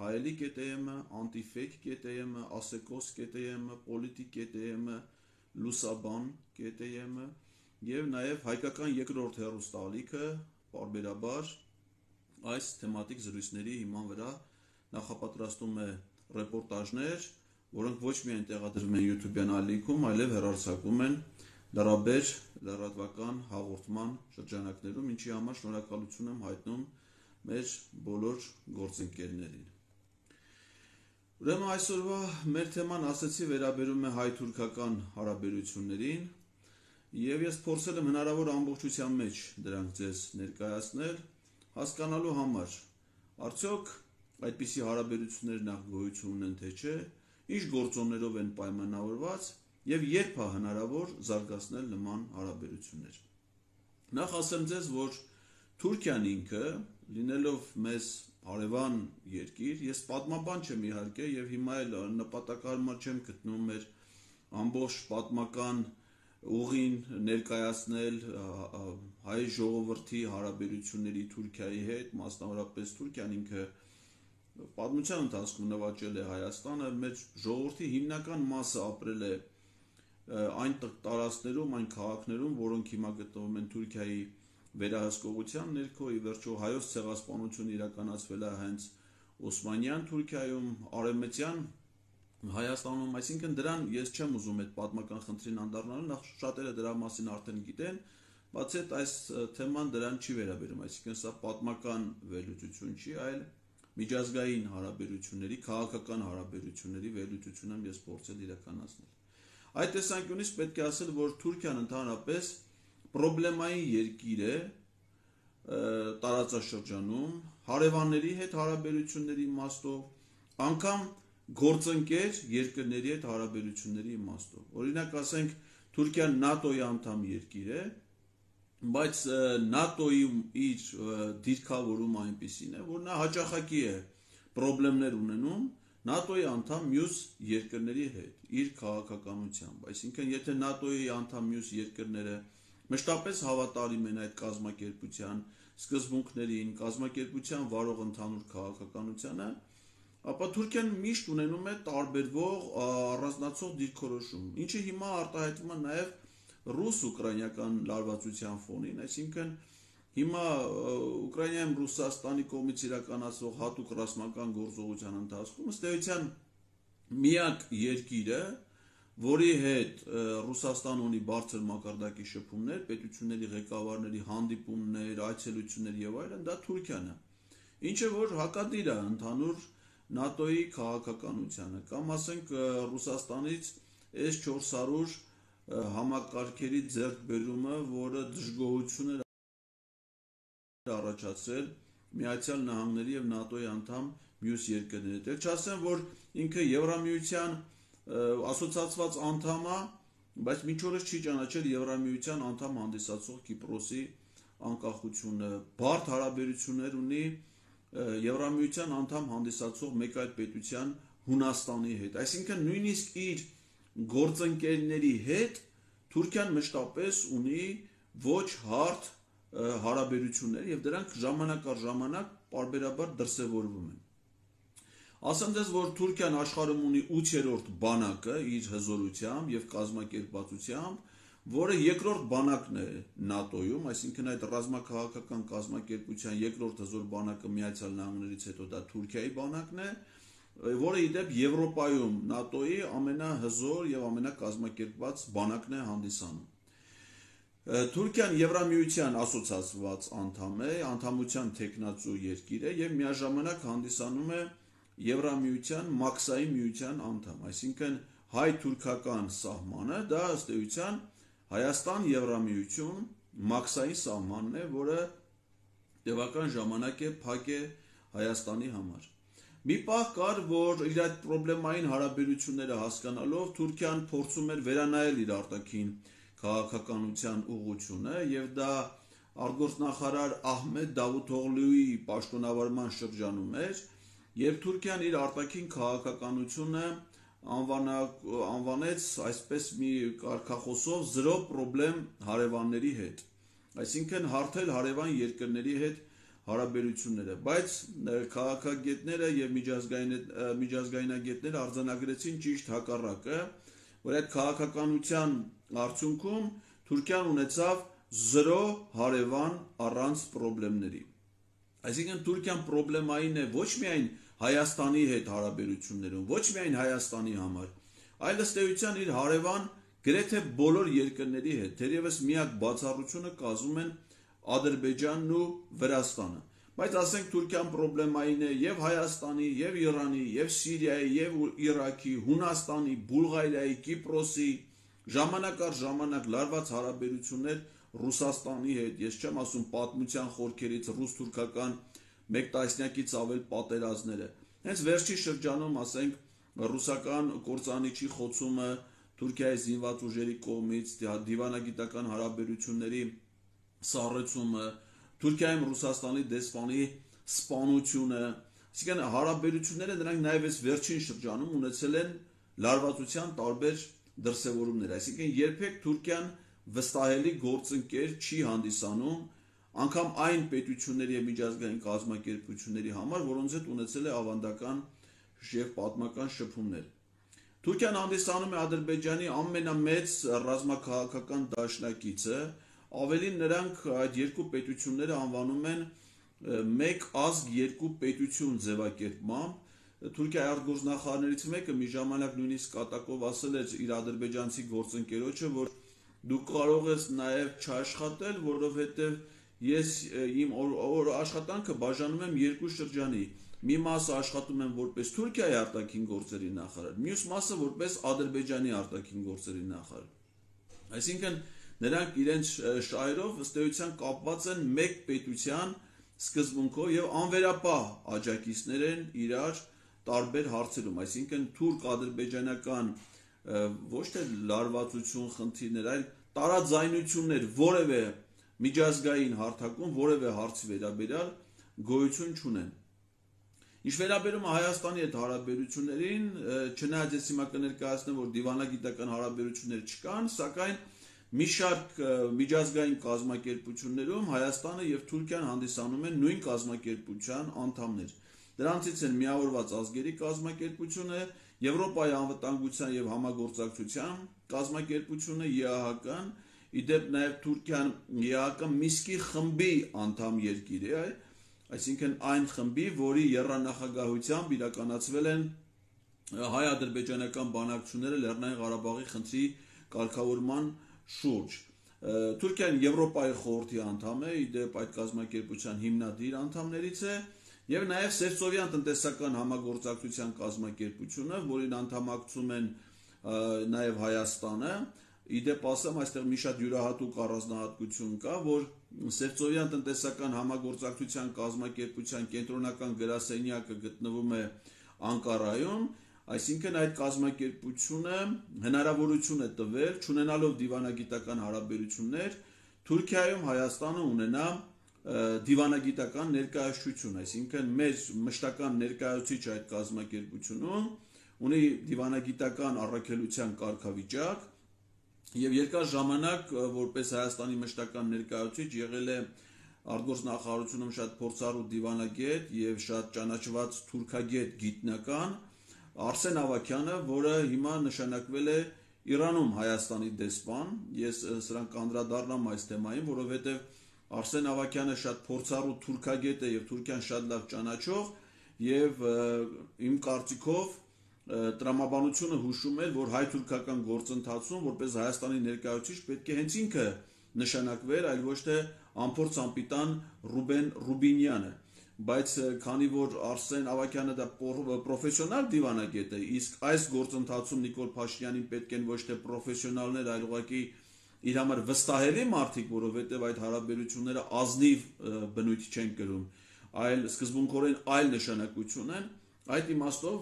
hayeli.am-ը, antifake.am-ը, asecos.am-ը, politic.am-ը, lusaban.am-ը եւ նաեւ հայկական երկրորդ հեռուստաալիքը բարբերաբար այս թեմատիկ զրույցների հիման վրա նախապատրաստում է ռեպորտաժներ, որոնք ոչ միայն տեղադրվում են YouTube-յան ալիքում, այլև հեռարձակվում են լրաբեր լրատվական հաղորդման շրջանակներում, ինչի համար շնորհակալություն եմ հայտնում մեր բոլոր գործընկերներին։ Ուրեմն այսօրվա մեր թեման ասացի վերաբերում է հայ-թուրքական հարաբերություններին եւ ես փորձել եմ հնարավոր ամբողջության մեջ դրանք ձեզ ներկայացնել, հասկանալու համար, արդյոք այդպիսի հարաբերություններ նախ գոյություն ունեն թե չէ, ինչ գործոններով են պայմանավորված եւ երբ է հնարավոր զարգացնել նման հարաբերություններ։ Նախ ասեմ ձեզ, որ Թուրքիան ինքը, լինելով մեզ հարևան երկիր, ես պատմաբան չեմ իհարկե եւ հիմա էլ նպատակահարմար չեմ գտնում մեր ամբողջ պատմական ուղին ներկայացնել հայ ժողովրդի հարաբերությունների Թուրքիայի հետ, մասնավորապես Թուրքիան ինքը պատմության ընթացքում նվաճել է Հայաստանը, մեր ժողովրդի հիմնական մասը ապրել է այն տարածքներում, այն քաղաքներում, որոնք հիմա գտնվում են Թուրքիայի վերահսկողության ներքո, ի վերջո հայոց ցեղասպանությունը իրականացվել է հենց Օսմանյան Թուրքիայում, արևմտյան Հայաստանում, այսինքն դրան ես չեմ ուզում այդ պատմական խնդրին անդառնալ, նախ շատերը դրա մասին արդեն գիտեն, բացի այդ այս թեման դրան չի վերաբերում, այսինքն սա պատմական վերլուծություն չի, այլ միջազգային հարաբերությունների, քաղաքական հարաբերությունների վերլուծություն եմ ես փորձել իրականացնել։ Այդ տեսանկյունից պետք է ասել, որ Թուրքիան ընդհանրապես պրոբլեմային երկիր է տարածաշրջանում, հարևանների հետ հարաբերությունների իմաստով, անգամ գործընկեր երկրների հետ հարաբերությունների իմաստով։ Օրինակ ասենք, Թուրքիան ՆԱՏՕ-ի անդամ երկիր է, բայց ՆԱՏՕ-ի իր դիրքավորումը այնպիսին է, որ նա հաճախակի է պրոբլեմներ ունենում ՆԱՏՕ-ի անդամ մյուս երկրների հետ, իր քաղաքականությամբ։ Այսինքն, եթե ՆԱՏՕ-ի անդամ մյուս երկրները մշտապես հավատարիմ են այդ կազմակերպության սկզբունքներին, կազմակերպության վարող ընդհանուր քաղաքականությանը, ապա Թուրքիան միշտ ունենում է տարբերվող առանձնացող դիրքորոշում, ինչը հիմա արտահայտվում է նաև ռուս-ուկրաինական լարվածության ֆոնին, այսինքն հիմա Ուկրաինայում Ռուսաստանի կողմից իրականացվող հատուկ ռազմական գործողության ընթացքում ըստ էության միակ երկիրը, որի հետ Ռուսաստան ունի բարձր մակարդակի շփումներ, պետությունների ղեկավարների հանդիպումներ, այցելություններ եւ այլն, դա Թուրքիան է, ինչը որ հակադիր է ընդհանուր ՆԱՏՕ-ի քաղաքականությանը, կամ ասենք Ռուսաստանից S-400 համակարգերի ձեռքբերումը, որը դժգոհություն էր առաջացրել Միացյալ Նահանգների եւ ՆԱՏՕ-ի անդամ մյուս երկրների հետ։ Չասեմ, որ ինքը Եվրամիության ասոցիացված անդամ է, բայց մինչ օրս չի ճանաչել Եվրամիության անդամ հանդիսացող Կիպրոսի անկախությունը, բարդ հարաբերություններ ունի Եվրամիության անդամ հանդիսացող մեկ այլ պետության Հունաստանի հետ։ Այսինքն նույնիսկ իր գործընկերների հետ Թուրքիան մշտապես ունի ոչ հարթ հարաբերություններ եւ դրանք ժամանակ առ ժամանակ պարբերաբար դրսևորվում են։ Ասեմ ձեզ, որ Թուրքիան աշխարհում ունի 8-րդ բանակը իր հզորությամբ եւ կազմակերպվածությամբ, որը երկրորդ բանակն է ՆԱՏՕ-ում, այսինքն այդ ռազմաքաղաքական կազմակերպության երկրորդ հզոր բանակը Միացյալ Նահանգներից հետո դա Թուրքիայի բանակն է, որը ի դեպ Եվրոպայում ՆԱՏՕ-ի ամենահզոր եւ ամենակազմակերպված բանակն է հանդիսանում։ Թուրքիան Եվրամիության ասոցիացված անդամ է, անդամության թեկնածու երկիր է եւ միաժամանակ հանդիսանում է Եվրամիության մաքսային միության անդամ, այսինքն հայ-թուրքական սահմանը դա ըստ էության Հայաստան Եվրամիություն մաքսային սահմանն է, որը տևական ժամանակ է փակ է Հայաստանի համար։ Մի պահ կար, որ իր այդ պրոբլեմային հարաբերությունները հասկանալով Թուրքիան փորձում էր վերանայել իր արտաքին քաղաքականության ուղղությունը եւ դա արտգործնախարար Ահմեդ Դավութօղլուի պաշտոնավարման շրջանում էր, եւ Թուրքիան իր արտաքին քաղաքականությունը անվանեց այսպես մի կարգախոսով զրո պրոբլեմ հարևանների հետ, այսինքն հարթել հարևան երկրների հետ հարաբերությունները, բայց քաղաքագետները եւ միջազգայնագետները արձանագրեցին ճիշտ հակառակը, որ այդ քաղաքականության արդյունքում Թուրքիան ունեցավ 0 հարևան առանց խնդիրների։ Այսինքն Թուրքիան խնդրեմային է ոչ միայն Հայաստանի հետ հարաբերություններում, ոչ միայն Հայաստանի համար, այլ ըստ էության իր հարևան գրեթե բոլոր երկրների հետ, թերևս միակ բացառությունը կազմում են Ադրբեջանն ու Վրաստանը։ Բայց ասենք Թուրքիան խնդրեմային է եւ Հայաստանի, եւ Իրանի, եւ Սիրիայի, եւ Իրաքի, Հունաստանի, Բուլղարիայի, Կիպրոսի, ժամանակ առ ժամանակ լարված հարաբերություններ Ռուսաստանի հետ, ես չեմ ասում պատմության խորքերից ռուս-թուրքական մեկ տասնյակից ավել պատերազմները։ Հենց վերջի շրջանում, ասենք, ռուսական կործանիչի խոցումը Թուրքիայի զինված ուժերի կողմից, դիվանագիտական հարաբերությունների սառեցումը, Թուրքիայում Ռուսաստանի դեսպանի սպանությունը, այսինքն հարաբերությունները նրանք նաև այս վերջին շրջանում ունեցել են լարվածության տարբեր դրսևորումներ, այսինքն երբեք Թուրքիան վստահելի գործընկեր չի հանդիսանում անգամ այն պետությունների եւ միջազգային կազմակերպությունների համար, որոնց հետ ունեցել է ավանդական եւ պատմական շփումներ։ Թուրքիան հանդիսանում է Ադրբեջանի ամենամեծ ռազմաքաղաքական դաշնակիցը, ավելին նրանք այդ երկու պետությունները անվանում են մեկ ազգ երկու պետություն ձևակերպմամբ։ Թուրքիայի արտգործնախարարներից մեկը մի ժամանակ նույնիսկ կատակով ասել էր իր ադրբեջանցի գործընկերոջը, որ դու կարող ես նաև չաշխատել, որովհետև ես իմ աշխատանքը բաժանում եմ երկու շրջանի։ Մի մասը աշխատում եմ որպես Թուրքիայի արտաքին գործերի նախարար, մյուս մասը որպես Ադրբեջանի արտաքին գործերի նախարար։ Այսինքն նրանք իրենց շահերով ըստ էության կապված են մեկ պետության սկզբունքով եւ անվերապահ աջակիցներ են իրար տարբեր հարցերում, այսինքն թուրք-ադրբեջանական ոչ թե լարվածություն խնդիրներ, այլ տարաձայնություններ որևէ միջազգային հարթակում որևէ հարցի վերաբերյալ գոյություն չունեն։ Ինչ վերաբերում է Հայաստանի հետ հարաբերություններին, չնայած ես հիմա կներկայացնեմ, որ դիվանագիտական հարաբերություններ չկան, սակայն մի շարք միջազգային կազմակերպություններում Հայաստանը եւ Թուրքիան հանդիսանում են նույն կազմակերպության անդամներ։ Դրանցից են Միավորված ազգերի կազմակերպությունը, Եվրոպայի անվտանգության եւ համագործակցության կազմակերպությունը ԵԱՀԿ-ն, իդեպ նաեւ Թուրքիան ԵԱՀԿ Միսկի խմբի անդամ երկիր է, այսինքն այն խմբի, որի եռանախագահությամբ իրականացվել են հայ-ադրբեջանական բանակցությունները Լեռնային Ղարաբաղի խնդրի կարգավորման շուրջ։ Թուրքիան Եվրոպայի խորհրդի անդամ է, իդեպ այդ կազմակերպության հիմնադիր անդամներից է, եւ նաեւ Սերծովյան տնտեսական համագործակցության կազմակերպությունը, որին անդամակցում են նաեւ Հայաստանը, իդեպ ասեմ, այստեղ մի շատ յուրահատուկ առանձնահատկություն կա, որ Սերծովյան տնտեսական համագործակցության կազմակերպության կենտրոնական գրասենյակը գտնվում է Անկարայում, այսինքն այդ կազմակերպությունը հնարավորություն է տվել, չունենալով դիվանագիտական հարաբերություններ, Թուրքիայում Հայաստանը ունենա դիվանագիտական ներկայացություն, այսինքն մեր մշտական ներկայացուցիչ այդ կազմակերպությունում ունի դիվանագիտական առաքելության կարգավիճակ եւ երկար ժամանակ որպես Հայաստանի մշտական ներկայացուցիչ եղել է արտգործնախարարությունում շատ փորձառու դիվանագետ եւ շատ ճանաչված թուրքագետ գիտնական Արսեն Ավագյանը, որը հիմա նշանակվել է Իրանում Հայաստանի դեսպան, ես սրան կանդրադառնամ այս թեմային, որովհետեւ Արսեն Ավագյանը շատ փորձառու թուրքագետ է եւ Թուրքիան շատ լավ ճանաչող եւ իմ կարծիքով տրամաբանությունը հուշում էր, որ հայ-թուրքական գործընթացում որպես Հայաստանի ներկայացուցիչ պետք է հենց ինքը նշանակվեր, այլ ոչ թե անփորձ անպիտան Ռուբեն Ռուբինյանը, բայց քանի որ Արսեն Ավագյանը դա պրոֆեսիոնալ դիվանագետ է, իսկ այս գործընթացում Նիկոլ Փաշինյանին պետք են ոչ թե պրոֆեսիոնալներ, այլ ուղղակի իր համար վստահելի մարդիկ, որովհետև այդ հարաբերությունները ազնիվ բնույթ չեն կրում, այլ սկզբունքորեն այլ նշանակություն են, այդ իմաստով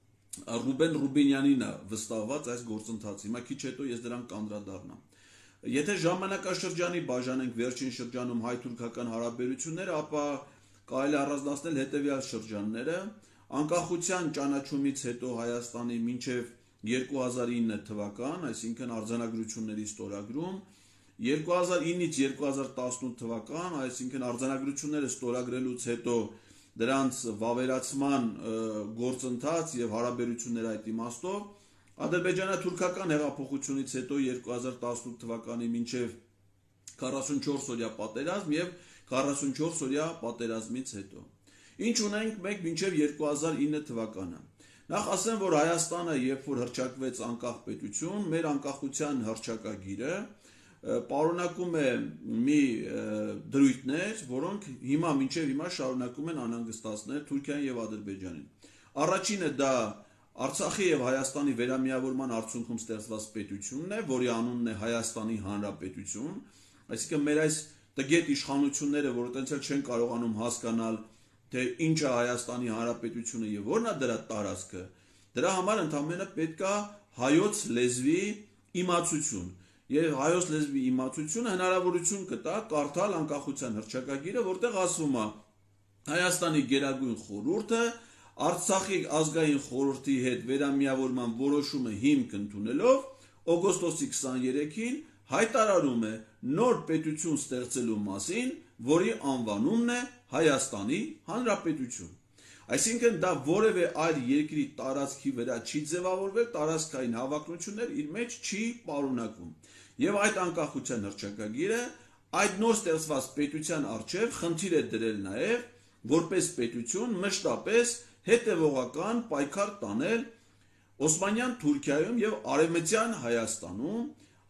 Ռուբեն Ռուբինյանին է վստահված այս գործընթացը։ Հիմա քիչ հետո ես դրան կանդրադառնամ։ Եթե ժամանակաշրջանի բաժանենք վերջին շրջանում հայ-թուրքական հարաբերությունները, ապա կարելի առանձնացնել հետևյալ շրջանները. անկախության ճանաչումից հետո Հայաստանի մինչև 2009 թվական, այսինքն արձանագրությունների ստորագրում, 2009-ից 2018 թվական, այսինքն արձանագրությունները ստորագրելուց հետո դրանց վավերացման գործընթաց եւ հարաբերություններ այդ իմաստով ադրբեջանա-թուրքական հեղափոխությունից հետո 2018 թվականի մինչև 44 օրյա պատերազմ եւ 44 օրյա պատերազմից հետո։ Ինչ ունենք մենք մինչև 2009 թվականը։ Նախ ասեմ, որ Հայաստանը, երբ որ հռչակվեց անկախ պետություն, մեր անկախության հռչակագիրը պարունակում է մի դրույթներ, որոնք մինչև հիմա շարունակում են անհանգստացնել Թուրքիան եւ Ադրբեջանին։ Առաջինը դա Արցախի եւ Հայաստանի վերամիավորման արդյունքում ստեղծված պետությունն է, որի անունն է Հայաստանի Հանրապետություն, այսինքն մեր այս տգետ իշխանությունները, որ այդպես էլ չեն կարողանում հասկանալ, թե ինչ է Հայաստանի Հանրապետությունը եւ որն է դրա տարածքը, դրա համար ընդհանրապես պետք է հայոց լեզվի իմացություն։ Եվ հայոց լեզվի իմացությունը հնարավորություն կտա կարդալ անկախության հռչակագիրը, որտեղ ասվում է Հայաստանի Գերագույն խորհուրդը Արցախի ազգային խորհրդի հետ վերամիավորման որոշումը հիմք ընդունելով օգոստոսի 23-ին հայտարարում է նոր պետություն ստեղծելու մասին, որի անվանումն է Հայաստանի Հանրապետություն։ Այսինքն դա որևէ այլ երկրի տարածքի վրա չի ձևավորվել, տարածքային հավակնություններ իր մեջ չի պարունակում։ Եվ այդ անկախության հռչակագիրը այդ նոր ստեղծված պետության առջև խնդիր է դրել նաև որպես պետություն մշտապես հետևողական պայքար տանել Օսմանյան Թուրքիայում եւ Արևմտյան Հայաստանում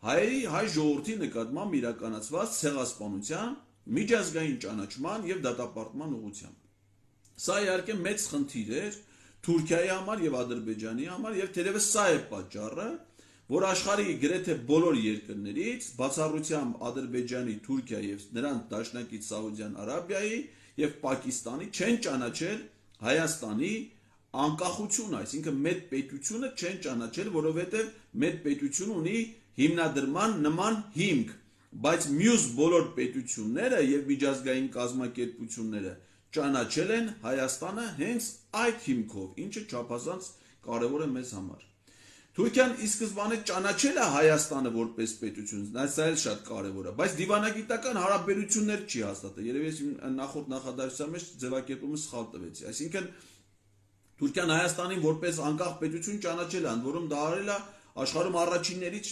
հայ ժողովրդի նկատմամբ իրականացված ցեղասպանության, միջազգային ճանաչման եւ դատապարտման ուղղությամբ։ Սա իհարկե մեծ խնդիր էր Թուրքիայի համար եւ Ադրբեջանի համար եւ թերևս սա է պատճառը, որ աշխարհի գրեթե բոլոր երկրներից, բացառությամբ Ադրբեջանի, Թուրքիայի եւ նրանց դաշնակից Սաուդյան Արաբիայի եւ Պակիստանի չեն ճանաչել Հայաստանի անկախությունը, այսինքն մեծ պետությունը չեն ճանաչել, որովհետեւ մեծ պետություն ունի հիմնադրման նման հիմք, բայց մյուս բոլոր պետությունները եւ միջազգային կազմակերպությունները ճանաչել են Հայաստանը հենց այդ հիմքով, ինչը չափազանց կարևոր է մեզ համար։ Թուրքիան ի սկզբանե ճանաչել է Հայաստանը որպես պետություն, դա էլ շատ կարևոր է, բայց դիվանագիտական հարաբերություններ չի հաստատել։ Երևի ես նախորդ նախադասության մեջ ձևակերպումը սխալ տվեցի։ Այսինքն Թուրքիան Հայաստանին որպես անկախ պետություն ճանաչել է, ընդ որում դա արել է աշխարհում առաջիններից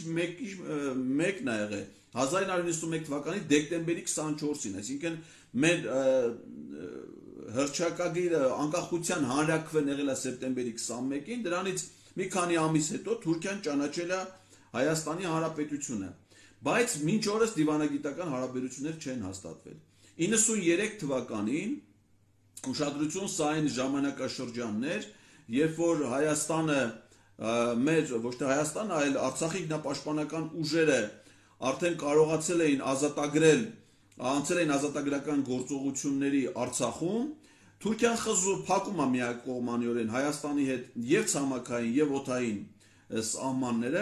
մեկն է եղել 1991 թվականի դեկտեմբերի 24-ին, այսինքն մեր հռչակագիրը անկախության հանրաքվեն եղել է սեպտեմբերի 21-ին, դրանից մի քանի ամիս հետո Թուրքիան ճանաչել է Հայաստանի Հանրապետությունը, բայց մինչ օրս դիվանագիտական հարաբերություններ չեն հաստատվել։ 93 թվականին ուշադրություն սա այն ժամանակաշրջանն էր, երբ որ Հայաստանը մեր ոչ թե Հայաստանը, այլ Արցախի ինքնապաշտպանական ուժերը արդեն կարողացել էին ազատագրել, անցել էին ազատագրական գործողությունների Արցախում, Թուրքիան փակում է միակողմանիորեն Հայաստանի հետ եւ ցամաքային եւ օդային սահմանները,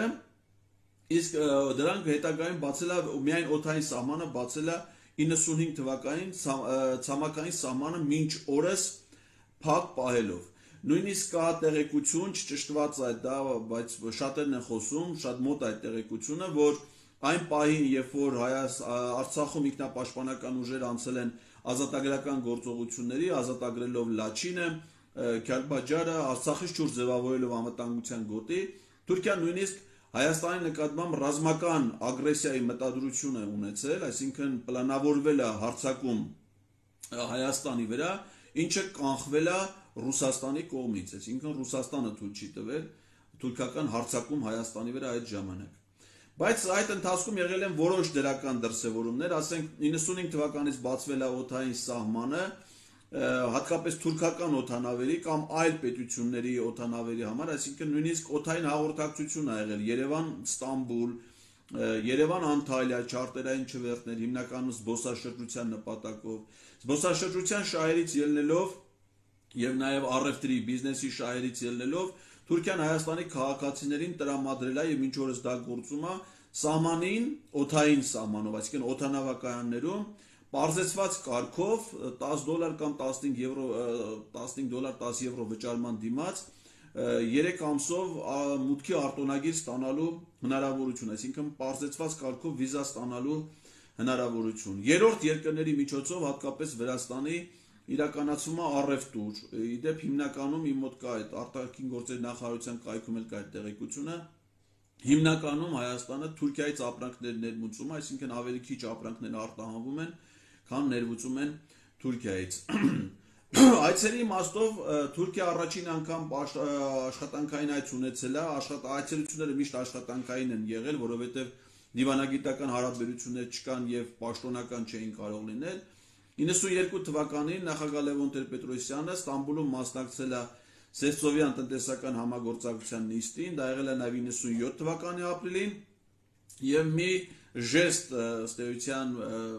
իսկ դրանք հետագայում բացել է միայն օդային սահմանը բացել է 95 թվականին ցամաքային սահմանը մինչ օրս փակ պահելով։ Նույնիսկ կա տեղեկություն, չճշտված է դա, բայց շատերն են խոսում, շատ մոտ է այդ տեղեկությունը, որ այն պահին, երբ որ Արցախում ինքնապաշտպանական ուժերը անցել են ազատագրական գործողությունների, ազատագրելով Լաչինը, Քյալբաջարը, Արցախից շուրջ ձևավորելով անվտանգության գոտի, Թուրքիան նույնիսկ Հայաստանի նկատմամբ ռազմական ագրեսիայի մտադրություն է ունեցել, այսինքն պլանավորվել է հարձակում Հայաստանի վրա, ինչը կանխվել է Ռուսաստանի կողմից, այսինքն Ռուսաստանը թույլ չի տվել թուրքական հարձակում Հայաստանի վրա այդ ժամանակ։ Բայց այդ ընթացքում եղել են որոշ դրական դրսևորումներ, ասենք 95 թվականից բացվել է օդային սահմանը, հատկապես թուրքական օդանավերի կամ այլ պետությունների օդանավերի համար, այսինքն նույնիսկ օդային հաղորդակցություն ա եղել Երևան-Ստամբուլ, Երևան-Անտալիա չարտերային չվերթներ, հիմնականում զբոսաշրջության նպատակով, զբոսաշրջության շահերից ելնելով եւ նաեւ առևտրի բիզնեսի շահերից ելնելով Թուրքիան Հայաստանի քաղաքացիներին տրամադրել է եւ մինչ օրս դա գործում է սահմանին, օդային սահմանով, այսինքն օդանավակայաններում պարզեցված կարգով $10 կամ $15 10 եվրո վճարման դիմաց 3 ամսով մուտքի արտոնագիր ստանալու հնարավորություն, այսինքն պարզեցված կարգով վիզա ստանալու հնարավորություն։ Երրորդ երկրների միջոցով հատկապես Վրաստանի իրականացվում է առևտուր։ Իդեպ հիմնականում իմ մոտ կա այդ արտաքին գործերի նախարարության կայքում էլ կա այդ տեղեկությունը։ Հիմնականում Հայաստանը Թուրքիայից ապրանքներ ներմուծում է, այսինքն ավելի քիչ ապրանքներ արտահանվում են, քան ներմուծում են Թուրքիայից։ Այցերի իմաստով Թուրքիա առաջին անգամ աշխատանքային այց ունեցել է, այցելությունները միշտ աշխատանքային են եղել, որովհետև դիվանագիտական հարաբերություններ չկան եւ պաշտոնական չէին կարող լինել։ 92 թվականին նախագահ Լևոն Տեր-Պետրոսյանը Ստամբուլում մասնակցել է Սևծովյան տնտեսական համագործակցության նիստին, դա եղել է նաև 97 թվականի ապրիլին, եւ մի ժեստ ըստ էության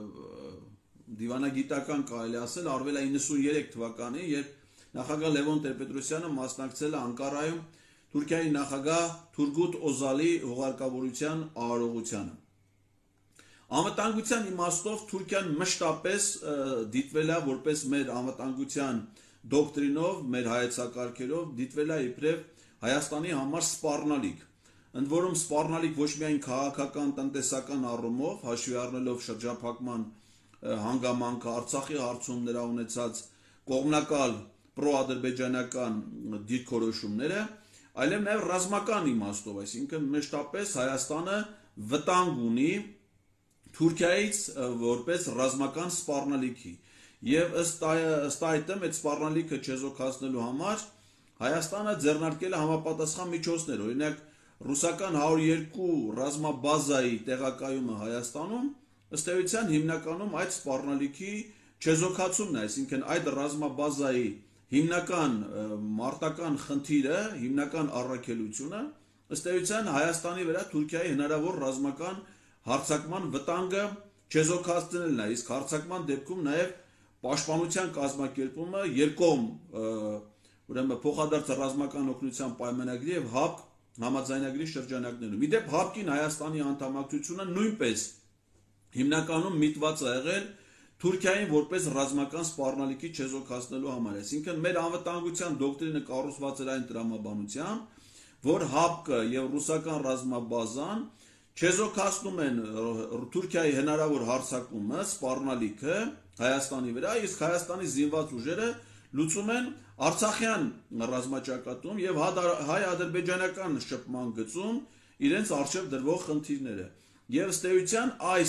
դիվանագիտական կարելի ասել արվել է 93 թվականին, երբ նախագահ Լևոն Տեր-Պետրոսյանը մասնակցել է Անկարայում Թուրքիայի նախագահ Թուրգուտ Օզալի հուղարկավորության արարողությանը։ Անվտանգության իմաստով Թուրքիան մշտապես դիտվել է որպես մեր անվտանգության դոկտրինով, մեր հայեցակարգերով դիտվել է իբրև Հայաստանի համար սպառնալիք։ Ընդ որում սպառնալիք ոչ միայն քաղաքական, տնտեսական առումով, հաշվի առնելով շրջափակման հանգամանքը, Արցախի հարցում նրա ունեցած կողմնակալ պրոադրբեջանական դիրքորոշումները, այլև նաև ռազմական իմաստով, այսինքն մշտապես Հայաստանը վտանգ ունի Թուրքիայից որպես ռազմական սպառնալիքի եւ ըստ այդմ այդ սպառնալիքը չեզոքացնելու համար Հայաստանը ձեռնարկել է համապատասխան միջոցներ, օրինակ ռուսական 102 ռազմաբազայի տեղակայումը Հայաստանում ըստ էության հիմնականում այդ սպառնալիքի չեզոքացումն է, այսինքն այդ ռազմաբազայի հիմնական մարտական խնդիրը, հիմնական առաքելությունը ըստ էության Հայաստանի վրա Թուրքիայի հնարավոր ռազմական հարձակման վտանգը չեզոքացնելն է, իսկ հարձակման դեպքում նաև պաշտպանության կազմակերպումը երկկողմ ուրեմն փոխադարձ ռազմական օգնության պայմանագրի եւ ՀԱՊԿ համաձայնագրի շրջանակներում։ Իդեպ ՀԱՊԿ-ին Հայաստանի անդամակցությունը նույնպես հիմնականում միտված է եղել Թուրքիային որպես ռազմական սպառնալիքի չեզոքացնելու համար, այսինքն մեր անվտանգության դոկտրինը կառուցված էր այն տրամաբանությամբ, որ ՀԱՊԿ-ը եւ ռուսական ռազմաբազան չեզոքացնում են Թուրքիայի հնարավոր հարձակումը, սպառնալիքը Հայաստանի վրա, իսկ Հայաստանի զինված ուժերը լուծում են Արցախյան ռազմաճակատում եւ հայ-ադրբեջանական շփման գծում իրենց արժեվ դրվող խնդիրները։ Եվ ըստ էության այս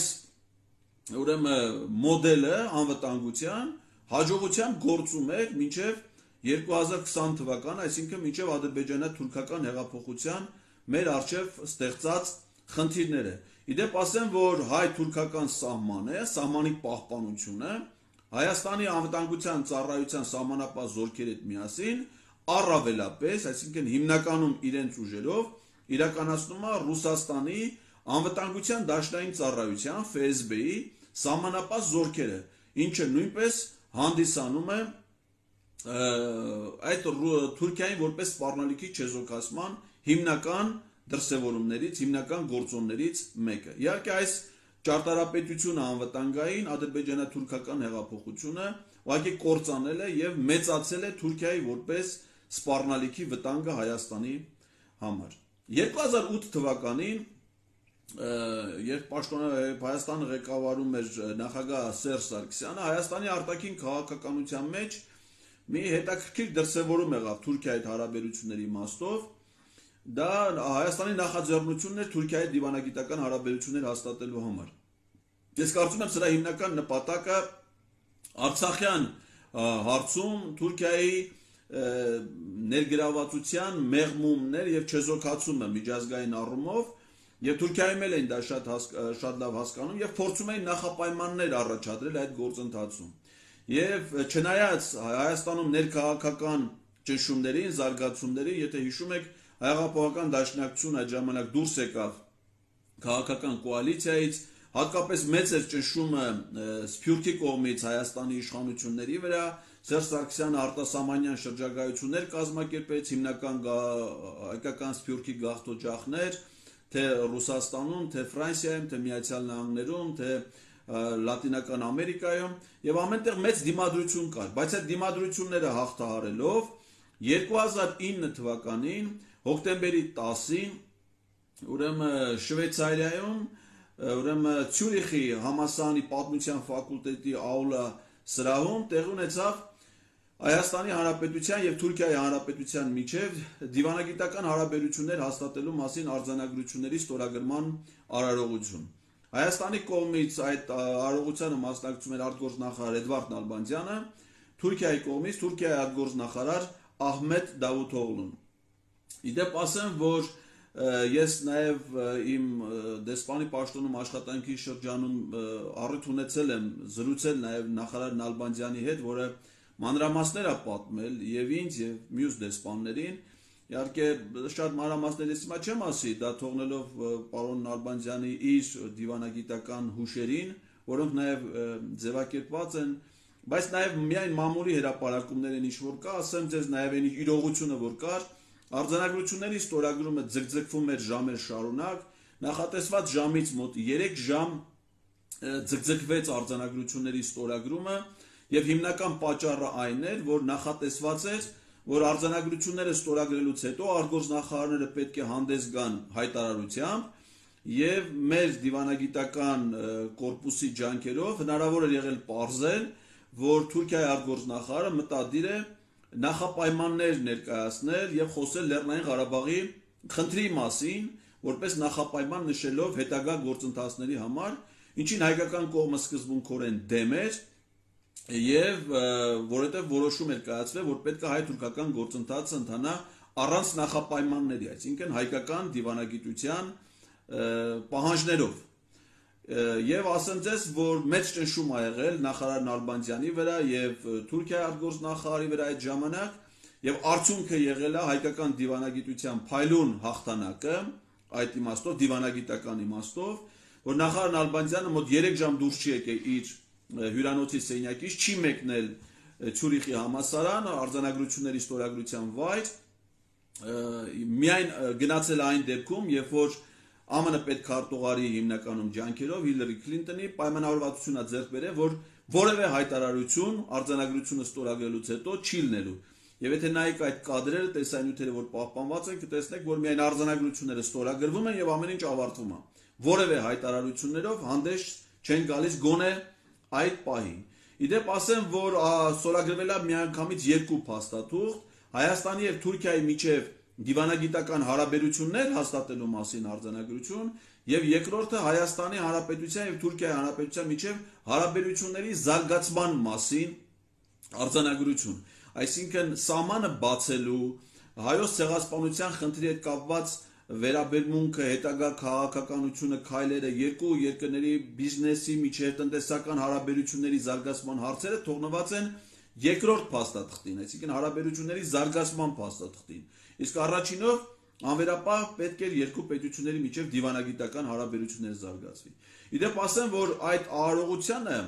ուրեմն մոդելը անվտանգության հաջողությամբ գործում է մինչև 2020 թվական, այսինքն մինչև ադրբեջանա-թուրքական հեղափոխության մեր արժեվ ստեղծած խնդիրները։ Իդեպ ասեմ, որ հայ-թուրքական սահմանը, սահմանի պահպանությունը Հայաստանի անվտանգության ծառայության սահմանապահ զորքերի հետ միասին առավելապես, այսինքն հիմնականում իրենց ուժերով իրականացնում է Ռուսաստանի անվտանգության դաշնային ծառայության ՖՍԲ-ի սահմանապահ զորքերը, ինչը նույնպես հանդիսանում է այդ Թուրքիային որպես սպառնալիքի չեզոքացման հիմնական դրսևորումներից, հիմնական գործոններից մեկը։ Իհարկե այս ճարտարապետությունը անվտանգային ադրբեջանա-թուրքական հեղափոխությունը ուղղակի կործանել է եւ մեծացել է Թուրքիայի որպես սպառնալիքի վտանգը Հայաստանի համար։ 2008 թվականին երբ Հայաստանը ղեկավարում էր նախագահ Սերժ Սարգսյանը, Հայաստանի արտաքին քաղաքականության մեջ մի հետաքրքիր դրսևորում եղավ Թուրքիայի հետ հարաբերությունների իմաստով։ Դա Հայաստանի նախաձեռնությունն էր Թուրքիայի դիվանագիտական հարաբերություններ հաստատելու համար։ Ես կարծում եմ սրա հիմնական նպատակը Արցախյան հարցում Թուրքիայի ներգրավվածության մեղմումներ եւ չեզոքացումը միջազգային առումով եւ Թուրքիայում էլ են դա շատ լավ հասկանում եւ փորձում էին նախապայմաններ առաջադրել այդ գործընթացում։ Եվ չնայած Հայաստանում ներքաղաքական ճնշումներին, զարգացումներին, եթե հիշում եք, Հեղափոխական դաշնակցությունը այդ ժամանակ դուրս եկավ քաղաքական կոալիցիայից, հատկապես մեծ էր ճնշումը Սփյուռքի կողմից Հայաստանի իշխանությունների վրա, Սերժ Սարգսյանը արտասահմանյան շրջագայություններ կազմակերպեց, հիմնական հայկական Սփյուռքի գաղթօջախներ, թե Ռուսաստանում, թե Ֆրանսիայում, թե Միացյալ Նահանգներում, թե Լատինական Ամերիկայում, եւ ամենտեղ մեծ դիմադրություն կար, բայց այդ դիմադրությունները հաղթահարելով 2009 թվականին հոկտեմբերի 10-ին ուրեմն Շվեյցարիայում ուրեմն Ցյուրիխի համալսարանի պատմության ֆակուլտետի աուլա սրահում տեղի ունեցավ Հայաստանի Հանրապետության եւ Թուրքիայի Հանրապետության միջև դիվանագիտական հարաբերություններ հաստատելու մասին արձանագրությունների ստորագրման արարողություն։ Հայաստանի կողմից այդ արարողությանը մասնակցում էր արտգործնախարար Էդվարդ Նալբանդյանը, Թուրքիայի կողմից Թուրքիայի արտգործնախարար Ահմեդ Դավութօղլուն։ Իդեպ ասեմ, որ ես նաև իմ դեսպանի պաշտոնում աշխատանքի շրջանում առիթ ունեցել եմ զրուցել նաև նախարար Նալբանդյանի հետ, որը մանրամասներ է պատմել եւ ինձ եւ մյուս դեսպաններին, իհարկե շատ մանրամասներ հիմա չեմ ասի, դա թողնելով պարոն Նալբանդյանի իր դիվանագիտական հուշերին, որոնք նաև ձևակերպված են, բայց նաև միայն մամուլի հրապարակումներ են ինչ որ կա, ասեմ ձեզ նաև այն իրողությունը որ կար, արձանագրությունների ստորագրումը ձգձգվում էր ժամեր շարունակ, նախատեսված ժամից մոտ 3 ժամ ձգձգվեց արձանագրությունների ստորագրումը եւ հիմնական պատճառը այն էր, որ նախատեսված էր, որ արձանագրությունները ստորագրելուց հետո արտգործնախարարները պետք է հանդես գան հայտարարությամբ եւ մեր դիվանագիտական կորպուսի ջանքերով հնարավոր էր եղել պարզել, որ Թուրքիայի արտգործնախարարը մտադիր է նախապայմաններ ներկայացնել եւ խոսել Լեռնային Ղարաբաղի խնդրի մասին, որպես նախապայման նշելով հետագա գործընթացների համար, ինչին հայկական կողմը սկզբունքորեն դեմ էր եւ որովհետեւ որոշում էր կայացվել, որ պետք է հայ-թուրքական գործընթացը ընթանա առանց նախապայմանների, այսինքն հայկական դիվանագիտության պահանջներով։ Եվ ասեմ ձեզ, որ մեծ ճնշում ա եղել նախարար Նալբանդյանի վրա եւ Թուրքիայի արտգործնախարարի վրա այդ ժամանակ եւ արդյունքը եղել է հայկական դիվանագիտության փայլուն հաղթանակը, այդ իմաստով դիվանագիտական իմաստով, որ նախարար Նալբանդյանը մոտ 3 ժամ դուրս չի եկել իր հյուրանոցի սենյակից, չի մեկնել Ցյուրիխի համալսարան, արձանագրությունների ստորագրության վայր, միայն գնացել այն դեպքում, երբ որ ԱՄՆ պետքարտուղարի հիմնականում ջանքերով Հիլարի Քլինտոնի պայմանավորվածությունա ձեռք բերել, որ որևէ հայտարարություն արձանագրությունը ստորագրելուց հետո չի լինելու։ Եվ եթե նայեք այդ կադրերը, տեսանյութերը, որ պահպանված են, կտեսնեք, որ միայն արձանագրությունները ստորագրվում են եւ ամեն ինչ ավարտվում է։ Որևէ հայտարարություններով հանդես չեն գալիս գոնե այդ պահին։ Իդեպ ասեմ, որ ստորագրվել է միանգամից 2 փաստաթուղթ Հայաստանի եւ Թուրքիայի միջև դիվանագիտական հարաբերություններ հաստատելու մասին արձանագրություն եւ երկրորդը Հայաստանի Հանրապետության եւ Թուրքիայի Հանրապետության միջև հարաբերությունների զարգացման մասին արձանագրություն, այսինքն սահմանը բացելու, հայոց ցեղասպանության խնդրի հետ կապված վերաբերմունքը, հետագա քաղաքականությունը, քայլերը, երկու երկրների բիզնեսի միջև տնտեսական հարաբերությունների զարգացման հարցերը թողնված են երկրորդ փաստաթղթին, այսինքն հարաբերությունների զարգացման փաստաթղթին։ Իսկ առաջինով անվերապահ պետք էր երկու պետությունների միջև դիվանագիտական հարաբերություններ զարգացվի։ Իդեպ ասեմ, որ այդ արարողությանը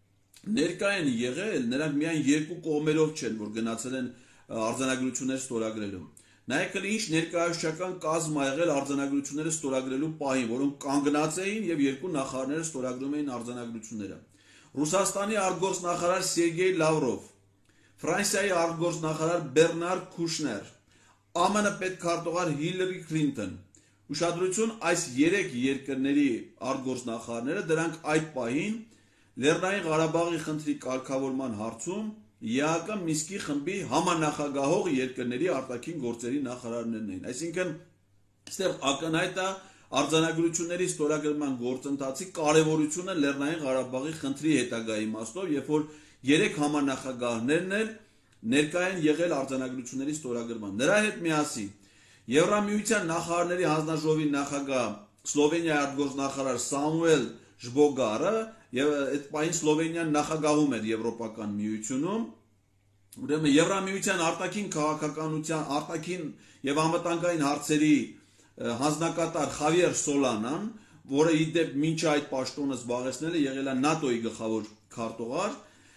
ներկա են եղել, նրանք միայն երկու կողմերով չեն, որ գնացել են արձանագրություններ ստորագրելու։ Նայեք ինչ ներկայացուցչական կազմ ա եղել արձանագրությունները ստորագրելու պահին, որոնք կանգնած էին եւ երկու նախարարները ստորագրում էին արձանագրությունները։ Ռուսաստանի արտգործնախարար Սերգեյ Լավրով, Ֆրանսիայի արտգործնախարար Բեռնար Քուշներ, ԱՄՆ պետքարտուղար Հիլարի Քլինտոն, ուշադրություն այս 3 երկրների արտգործնախարարները դրանք այդ պահին Լեռնային Ղարաբաղի խնդրի կարգավորման հարցում ԵԱԿ Մինսկի խմբի համանախագահող երկրների արտաքին գործերի նախարարներն էին։ Այսինքն, այստեղ ակնհայտ է արձանագրությունների ստորագրման գործընթացի կարևորությունը Լեռնային Ղարաբաղի խնդրի հետագա իմաստով, երբ որ 3 համանախագահներն էլ ներկա են եղել արձանագրությունների ստորագրման։ Նրա հետ միասին Եվրամիության նախարարների հանձնաժողովի նախագահ Սլովենիայի արտգործնախարար Սամուել Ժբոգարը եւ այդ պահին Սլովենիան նախագահում էր Եվրոպական միությունում, ուրեմն Եվրամիության արտաքին քաղաքականության, արտաքին եւ անվտանգային հարցերի հանձնակատար Խավիեր Սոլանան, որը իդեպ մինչ այդ պաշտոնը զբաղեցնել է եղել է ՆԱՏՕ-ի գլխավոր քարտուղար,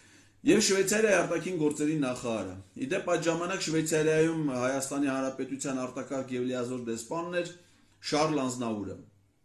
եւ Շվեյցարիայի արտաքին գործերի նախարարը։ Իդեպ այդ ժամանակ Շվեյցարիայում Հայաստանի Հանրապետության արտակարգ եւ լիազոր դեսպանն էր Շարլ Անզնաուրը։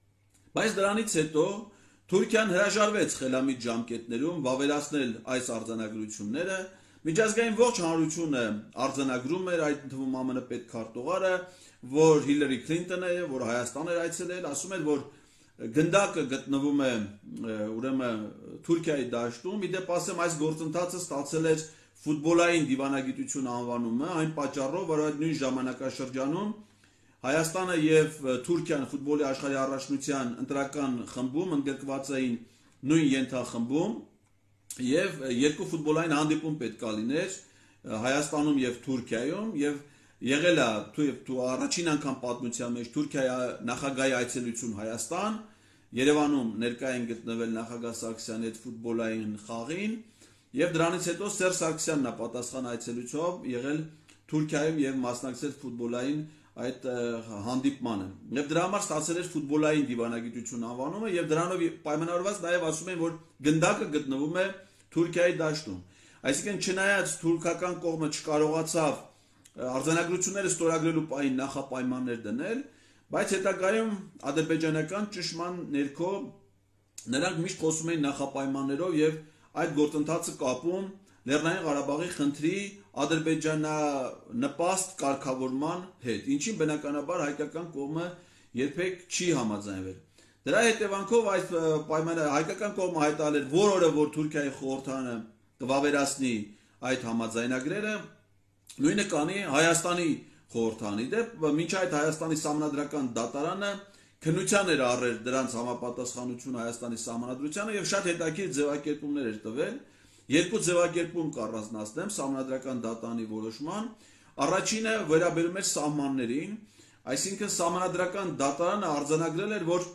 Բայց դրանից հետո Թուրքիան հրաժարվեց խելամիտ ժամկետներում վավերացնել այս արձանագրությունները, Միջազգային ողջ հանրությունը արձանագրում էր այդ թվում ԱՄՆ պետքարտուղարը, որ Հիլարի Քլինտոնը, որ Հայաստան էր այցելել, ասում էր, որ գնդակը գտնվում է ուրեմն Թուրքիայի դաշտում, իդեպ ասեմ այս գործընթացը ստացել էր ֆուտբոլային դիվանագիտություն անվանումը, այն պատճառով, որ այդ նույն ժամանակաշրջանում Հայաստանը եւ Թուրքիան ֆուտբոլի աշխարհի առաջնության ընտրական խմբում ընդգրկված էին նույն ենթախմբում եւ երկու ֆուտբոլային հանդիպում պետք է լիներ Հայաստանում եւ Թուրքիայում եւ եղել է առաջին անգամ պատմության մեջ Թուրքիայի նախագահի այցելություն Հայաստան, Երևանում ներկա են գտնվել նախագահ Սարգսյանի հետ ֆուտբոլային խաղին եւ դրանից հետո Սերժ Սարգսյանն է պատասխան այցելությունով եղել Թուրքիայում եւ մասնակցել ֆուտբոլային այդ հանդիպմանը։ Եվ դրա համար ստացել էր ֆուտբոլային դիվանագիտություն անվանումը եւ դրանով պայմանավորված նաեւ ասում են, որ գնդակը գտնվում է Թուրքիայի դաշտում։ Այսինքն չնայած թուրքական կողմը չկարողացավ արձանագրությունները ստորագրելու պահին նախապայմաններ դնել, բայց հետագայում ադրբեջանական ճշմարտ ներքո նրանք միշտ խոսում էին նախապայմաններով եւ այդ գործընթացը կապում Լեռնային Ղարաբաղի խնդրի ադրբեջանանպաստ կարգավորման հետ, ինչին բնականաբար հայկական կողմը երբեք չի համաձայնվել։ Դրա հետևանքով այս պայմանը հայկական կողմը հայտարարել, որ օրը որ Թուրքիայի խորհրդարանը կվավերացնի այդ համաձայնագրերը, նույնը կանի Հայաստանի խորհրդարանի դեպ, մինչ այդ Հայաստանի սահմանադրական դատարանը քննության էր առել դրանց համապատասխանությունը Հայաստանի սահմանադրությանը եւ շատ հետաքրքիր ձևակերպումներ էր տվել։ Երկու ձևակերպում կառանձնացնեմ սահմանադրական դատարանի որոշման։ Առաջինը վերաբերում էր սահմաններին, այսինքն սահմանադրական դատարանը արձանագրել էր, որ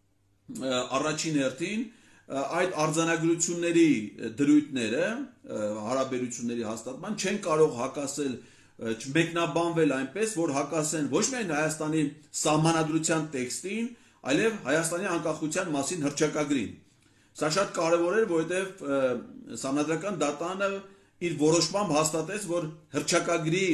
առաջին հերթին այդ արձանագրությունների դրույթները հարաբերությունների հաստատման չեն կարող հակասել մեկնաբանվել այնպես, որ հակասեն ոչ միայն Հայաստանի սահմանադրության տեքստին, այլև Հայաստանի անկախության մասին հռչակագրին։ Սա շատ կարևոր էր, որովհետև սահմանադրական դատարանը իր որոշմամբ հաստատեց, որ հռչակագրի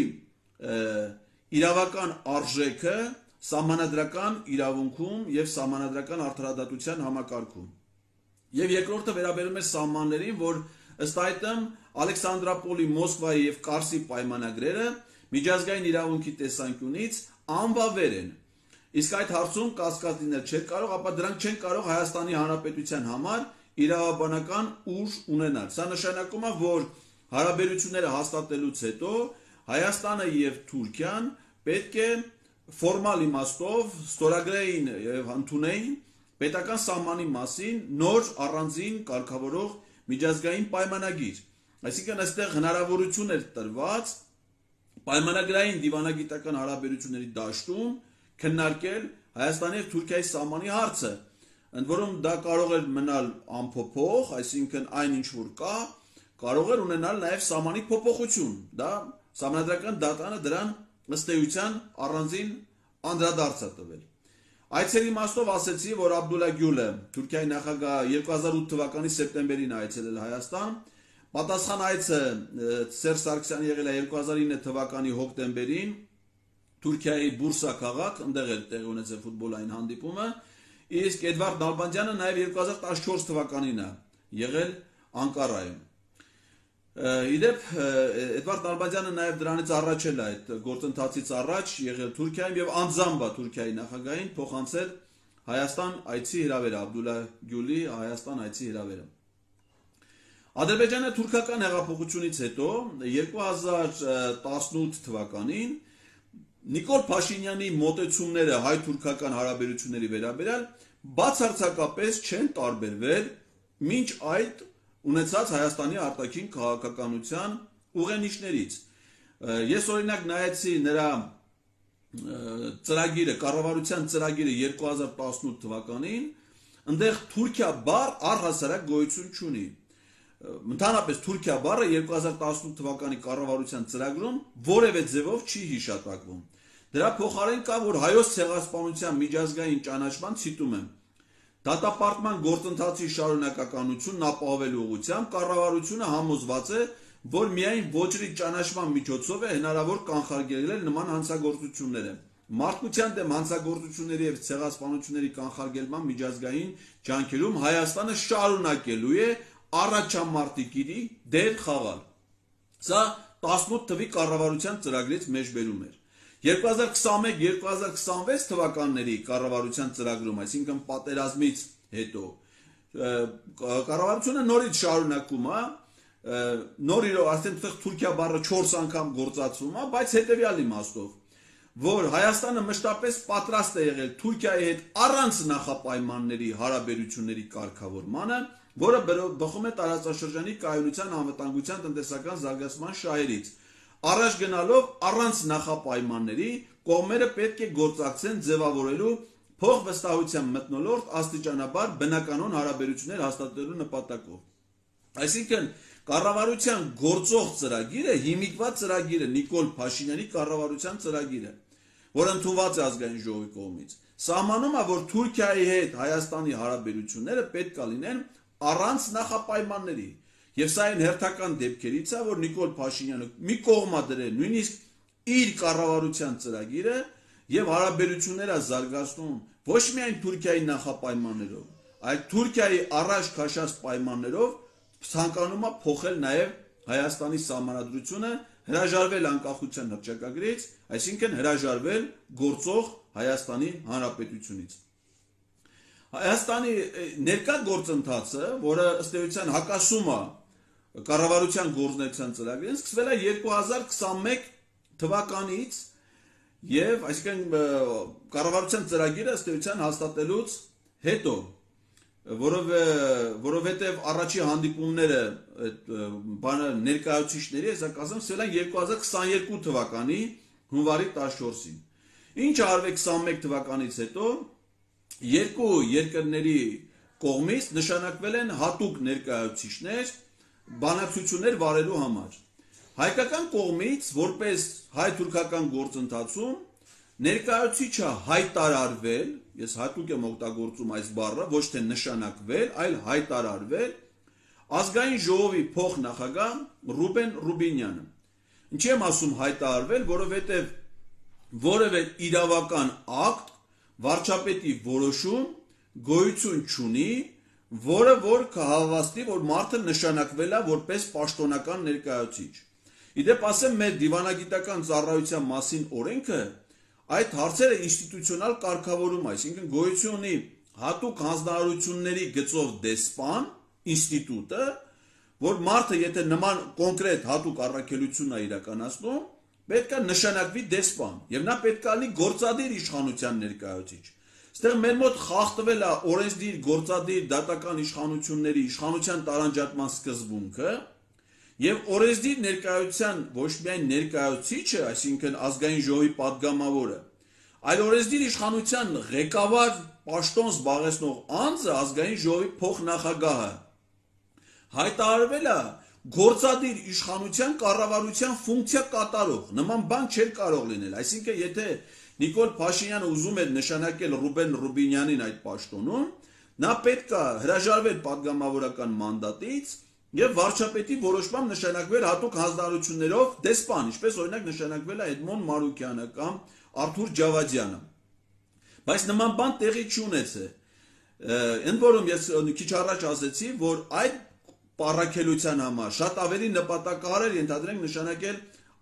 իրավական արժեքը սահմանադրական իրավունքում եւ սահմանադրական արդարադատության համակարգում։ Եվ երկրորդը վերաբերում է սահմաններին, որ ըստ այդմ Ալեքսանդրապոլի, Մոսկվայի եւ Կարսի պայմանագրերը միջազգային իրավունքի տեսանկյունից անվավեր են։ Իսկ այդ հարցում կասկած լինել չէ կարող, ապա դրանք չեն կարող Հայաստանի Հանրապետության համար իրավաբանական ուժ ունենալ։ Սա նշանակում է, որ հարաբերությունները հաստատելուց հետո Հայաստանը եւ Թուրքիան պետք է ֆորմալ իմաստով ստորագրեին եւ ընդունեին պետական սահմանի մասին նոր առանձին կարգավորող միջազգային պայմանագիր։ Այսինքն այստեղ հնարավորություն էր տրված պայմանագրային դիվանագիտական հարաբերությունների դաշտում քննարկել Հայաստանի եւ Թուրքիայի սահմանի հարցը, ընդ որում դա կարող էր մնալ անփոփոխ, այսինքն այն ինչ որ կա, կարող էր ունենալ նաեւ սահմանի փոփոխություն։ Դա սահմանադրական դատարանը դրան ըստ էության առանձին անդրադարձ է տվել։ Այցելի իմաստով ասեցի, որ Աբդուլլա Գյուլը Թուրքիայի նախագահ 2008 թվականի սեպտեմբերին այցելել Հայաստան, պատասխան այցը Սերժ Սարգսյանի եղել է 2009 թվականի հոկտեմբերին Թուրքիայի Բուրսա քաղաք, այնտեղ էր տեղի ունեցել ֆուտբոլային հանդիպումը, իսկ Էդվարդ Նալբանդյանը նաև 2014 թվականին է եղել Անկարայում։ Իդեպ Էդվարդ Նալբանդյանը նաև դրանից առաջ էլ այդ գործընթացից առաջ եղել Թուրքիայում եւ անձամբ Թուրքիայի նախագահին փոխանցել Հայաստան այցի հրավերը, Աբդուլլա Գյուլի Հայաստան այցի հրավերը։ Ադրբեջանը թուրքական հեղափոխությունից հետո 2018 թվականին Նիկոլ Փաշինյանի մոտեցումները հայ-թուրքական հարաբերությունների վերաբերյալ բացարձակապես չեն տարբերվել մինչ այդ ունեցած Հայաստանի արտաքին քաղաքականության ուղենիշներից։ Ես օրինակ նայեցի նրա ծրագիրը, կառավարության ծրագիրը 2018 թվականին, այնտեղ Թուրքիա բառ առհասարակ գոյություն չունի։ Ընդհանրապես Թուրքիա բառը 2018 թվականի կառավարության ծրագրում որևէ ձևով չի հիշատակվում։ Դրա փոխարեն կա, որ հայոց ցեղասպանության միջազգային ճանաչման ցիտում եմ դատապարտման գործընթացի շարունակականությունն ապահովելու ուղղությամբ կառավարությունը համոզված է, որ միայն ոչրի ճանաչման միջոցով է հնարավոր կանխարգելել նման հանցագործությունները։ Մարդկության դեմ հանցագործությունների եւ ցեղասպանությունների կանխարգելման միջազգային ջանքերում Հայաստանը շարունակելու է առաջամարտիկի դեր խաղալ։ Սա 18 թվի կառավարության ծրագրից մեջ բերում էր։ 2021-2026 թվականների կառավարության ծրագրում, այսինքն պատերազմից հետո, կառավարությունը նորից շարունակում է, նոր իրով արդեն Թուրքիա բառը 4 անգամ գործածվում է, բայց հետևյալ իմաստով, որ Հայաստանը մշտապես պատրաստ է եղել Թուրքիայի հետ առանց նախապայմանների հարաբերությունների կարգավորմանը, որը բխում է տարածաշրջանի կայունության, անվտանգության, տնտեսական զարգացման շահերից։ Առաջ գնալով առանց նախապայմանների կողմերը պետք է գործակցեն ձևավորելու փոխվստահության մթնոլորտ աստիճանաբար բնականon հարաբերություններ հաստատելու նպատակով։ Այսինքն կառավարության գործող ծրագիրը հիմիկված ծրագիրը Նիկոլ Փաշինյանի կառավարության ծրագիրը, որը ընդունված է ազգային ժողովի կողմից, սահմանում է, որ Թուրքիայի հետ Հայաստանի հարաբերությունները պետք է լինեն առանց նախապայմանների։ Եվ սա այն հերթական դեպքերից է, որ Նիկոլ Փաշինյանը մի կողմա դրել նույնիսկ իր կառավարության ծրագիրը եւ հարաբերությունները զարգացնում ոչ միայն Թուրքիայի նախապայմաններով, այլ Թուրքիայի առաջ քաշած պայմաններով ցանկանում է փոխել նաև Հայաստանի սահմանադրությունը, հրաժարվել անկախության հռչակագրից, այսինքն հրաժարվել գործող Հայաստանի Հանրապետությունից։ Հայաստանի ներկա գործընթացը, որը ըստ էության հակասում է կառավարության գործունեության ծրագրին, սկսվել է 2021 թվականից եւ այսինքն կառավարության ծրագիրը ըստ էության հաստատելուց հետո, որովհետև առաջի հանդիպումները ներկայացուցիչների, հեսա կասեմ, սկսվել են 2022 թվականի հունվարի 14-ին։ Ինչ արվեց 21 թվականից հետո, երկու երկրների կողմից նշանակվել են հատուկ ներկայացուցիչներ բանակցություններ վարելու համար։ Հայկական կողմից, որպես հայ-թուրքական գործընթացում, ներկայացուցիչը հայտարարվել, ես հատուկ եմ օգտագործում այս բառը, ոչ թե նշանակվել, այլ հայտարարվել, ազգային ժողովի փոխնախագահ Ռուբեն Ռուբինյանը։ Ինչի եմ ասում հայտարարվել, որովհետև որևէ իրավական ակտ, վարչապետի որոշում գոյություն չունի, որը որ կհավաստի, որ մարդը նշանակվել է որպես պաշտոնական ներկայացուցիչ։ Իդեպ ասեմ, մեր դիվանագիտական ծառայության մասին օրենքը այդ հարցերը ինստիտուցիոնալ կարգավորում, այսինքն գոյություն ունի հատուկ հանձնարարությունների գծով դեսպան ինստիտուտը, որ մարդը եթե նման կոնկրետ հատուկ առաքելություն է իրականացնում, պետք է նշանակվի դեսպան, եւ նա պետք է լինի գործադիր իշխանության ներկայացուցիչ։ Այստեղ մեր մոտ խախտվել է օրենսդիր, գործադիր, դատական իշխանությունների իշխանության տարանջատման սկզբունքը, եւ օրենսդիր ներկայացության ոչ միայն ներկայացուցիչը, այսինքն ազգային ժողովի падգամավորը, այլ օրենսդիր իշխանության ղեկավար պաշտոն զբաղեցնող անձը ազգային ժողովի փոխնախագահը հայտարարվել է գործադիր իշխանության կառավարության ֆունկցիա կատարող, նման բան չէր կարող լինել, այսինքն եթե Նիկոլ Փաշինյանը ուզում էր նշանակել Ռուբեն Ռուբինյանին այդ պաշտոնում, նա պետք է հրաժարվել падգամավորական մանդատից եւ վարչապետի որոշմամբ նշանակվել հատուկ հանձնարարություններով դեսպան, ինչպես օրինակ նշանակվել է Էդմոն Մարուկյանը կամ Արթուր Ջավադյանը։ Բայց նման բան տեղի չունեցել։ Ընդ որում ես քիչ առաջ ասացի, որ այդ պարակելության համար շատ ավելի նպատակահար էր ենթադրենք նշանակել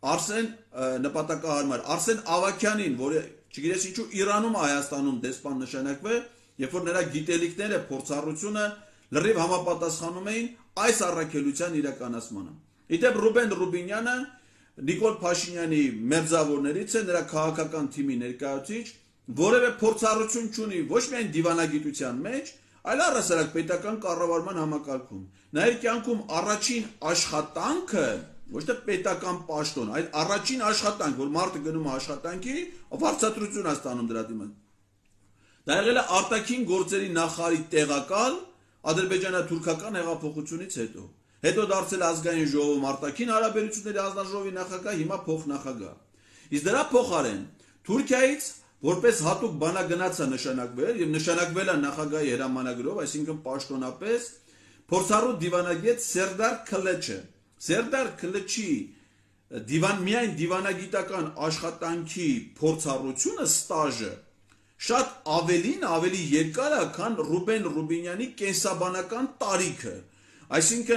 Արսեն Ավագյանին, որը չգիտես ինչու Իրանում Հայաստանում դեսպան նշանակվել, երբ որ նրա գիտելիքները, փորձառությունը լրիվ համապատասխանում էին այս առաքելության իրականացմանը։ Իդեպ Ռուբեն Ռուբինյանը Նիկոլ Փաշինյանի մերձավորներից է, նրա քաղաքական թիմի ներկայացուցիչ, որևէ փորձառություն չունի ոչ միայն դիվանագիտության մեջ, այլ առհասարակ պետական կառավարման համակարգում։ Նա իր կյանքում առաջին աշխատանքը ոչ թե պետական պաշտոն, այլ առաջին աշխատանք, որ մարդը գնում է աշխատանքի, վարձատրություն է ստանում դրա դիմաց։ Դա եղել է արտաքին գործերի նախարարի տեղակալ ադրբեջանա-թուրքական հեղափոխությունից հետո։ Հետո դարձել ազգային ժողովում արտաքին հարաբերությունների հանձնաժողովի նախագահ, հիմա փոխնախագահ։ Իսկ դրա փոխարեն Թուրքիայից որպես հատուկ բանագնաց է նշանակվել եւ նշանակվել է նախագահի հրամանագրով, այսինքն պաշտոնապես փորձառու դիվանագետ Սերդար Քլեչը։ Սերդար Քլեչի միայն դիվանագիտական աշխատանքի փորձառությունը, ստաժը շատ ավելի երկար է, քան Ռուբեն Ռուբինյանի կենսաբանական տարիքը։ Այսինքն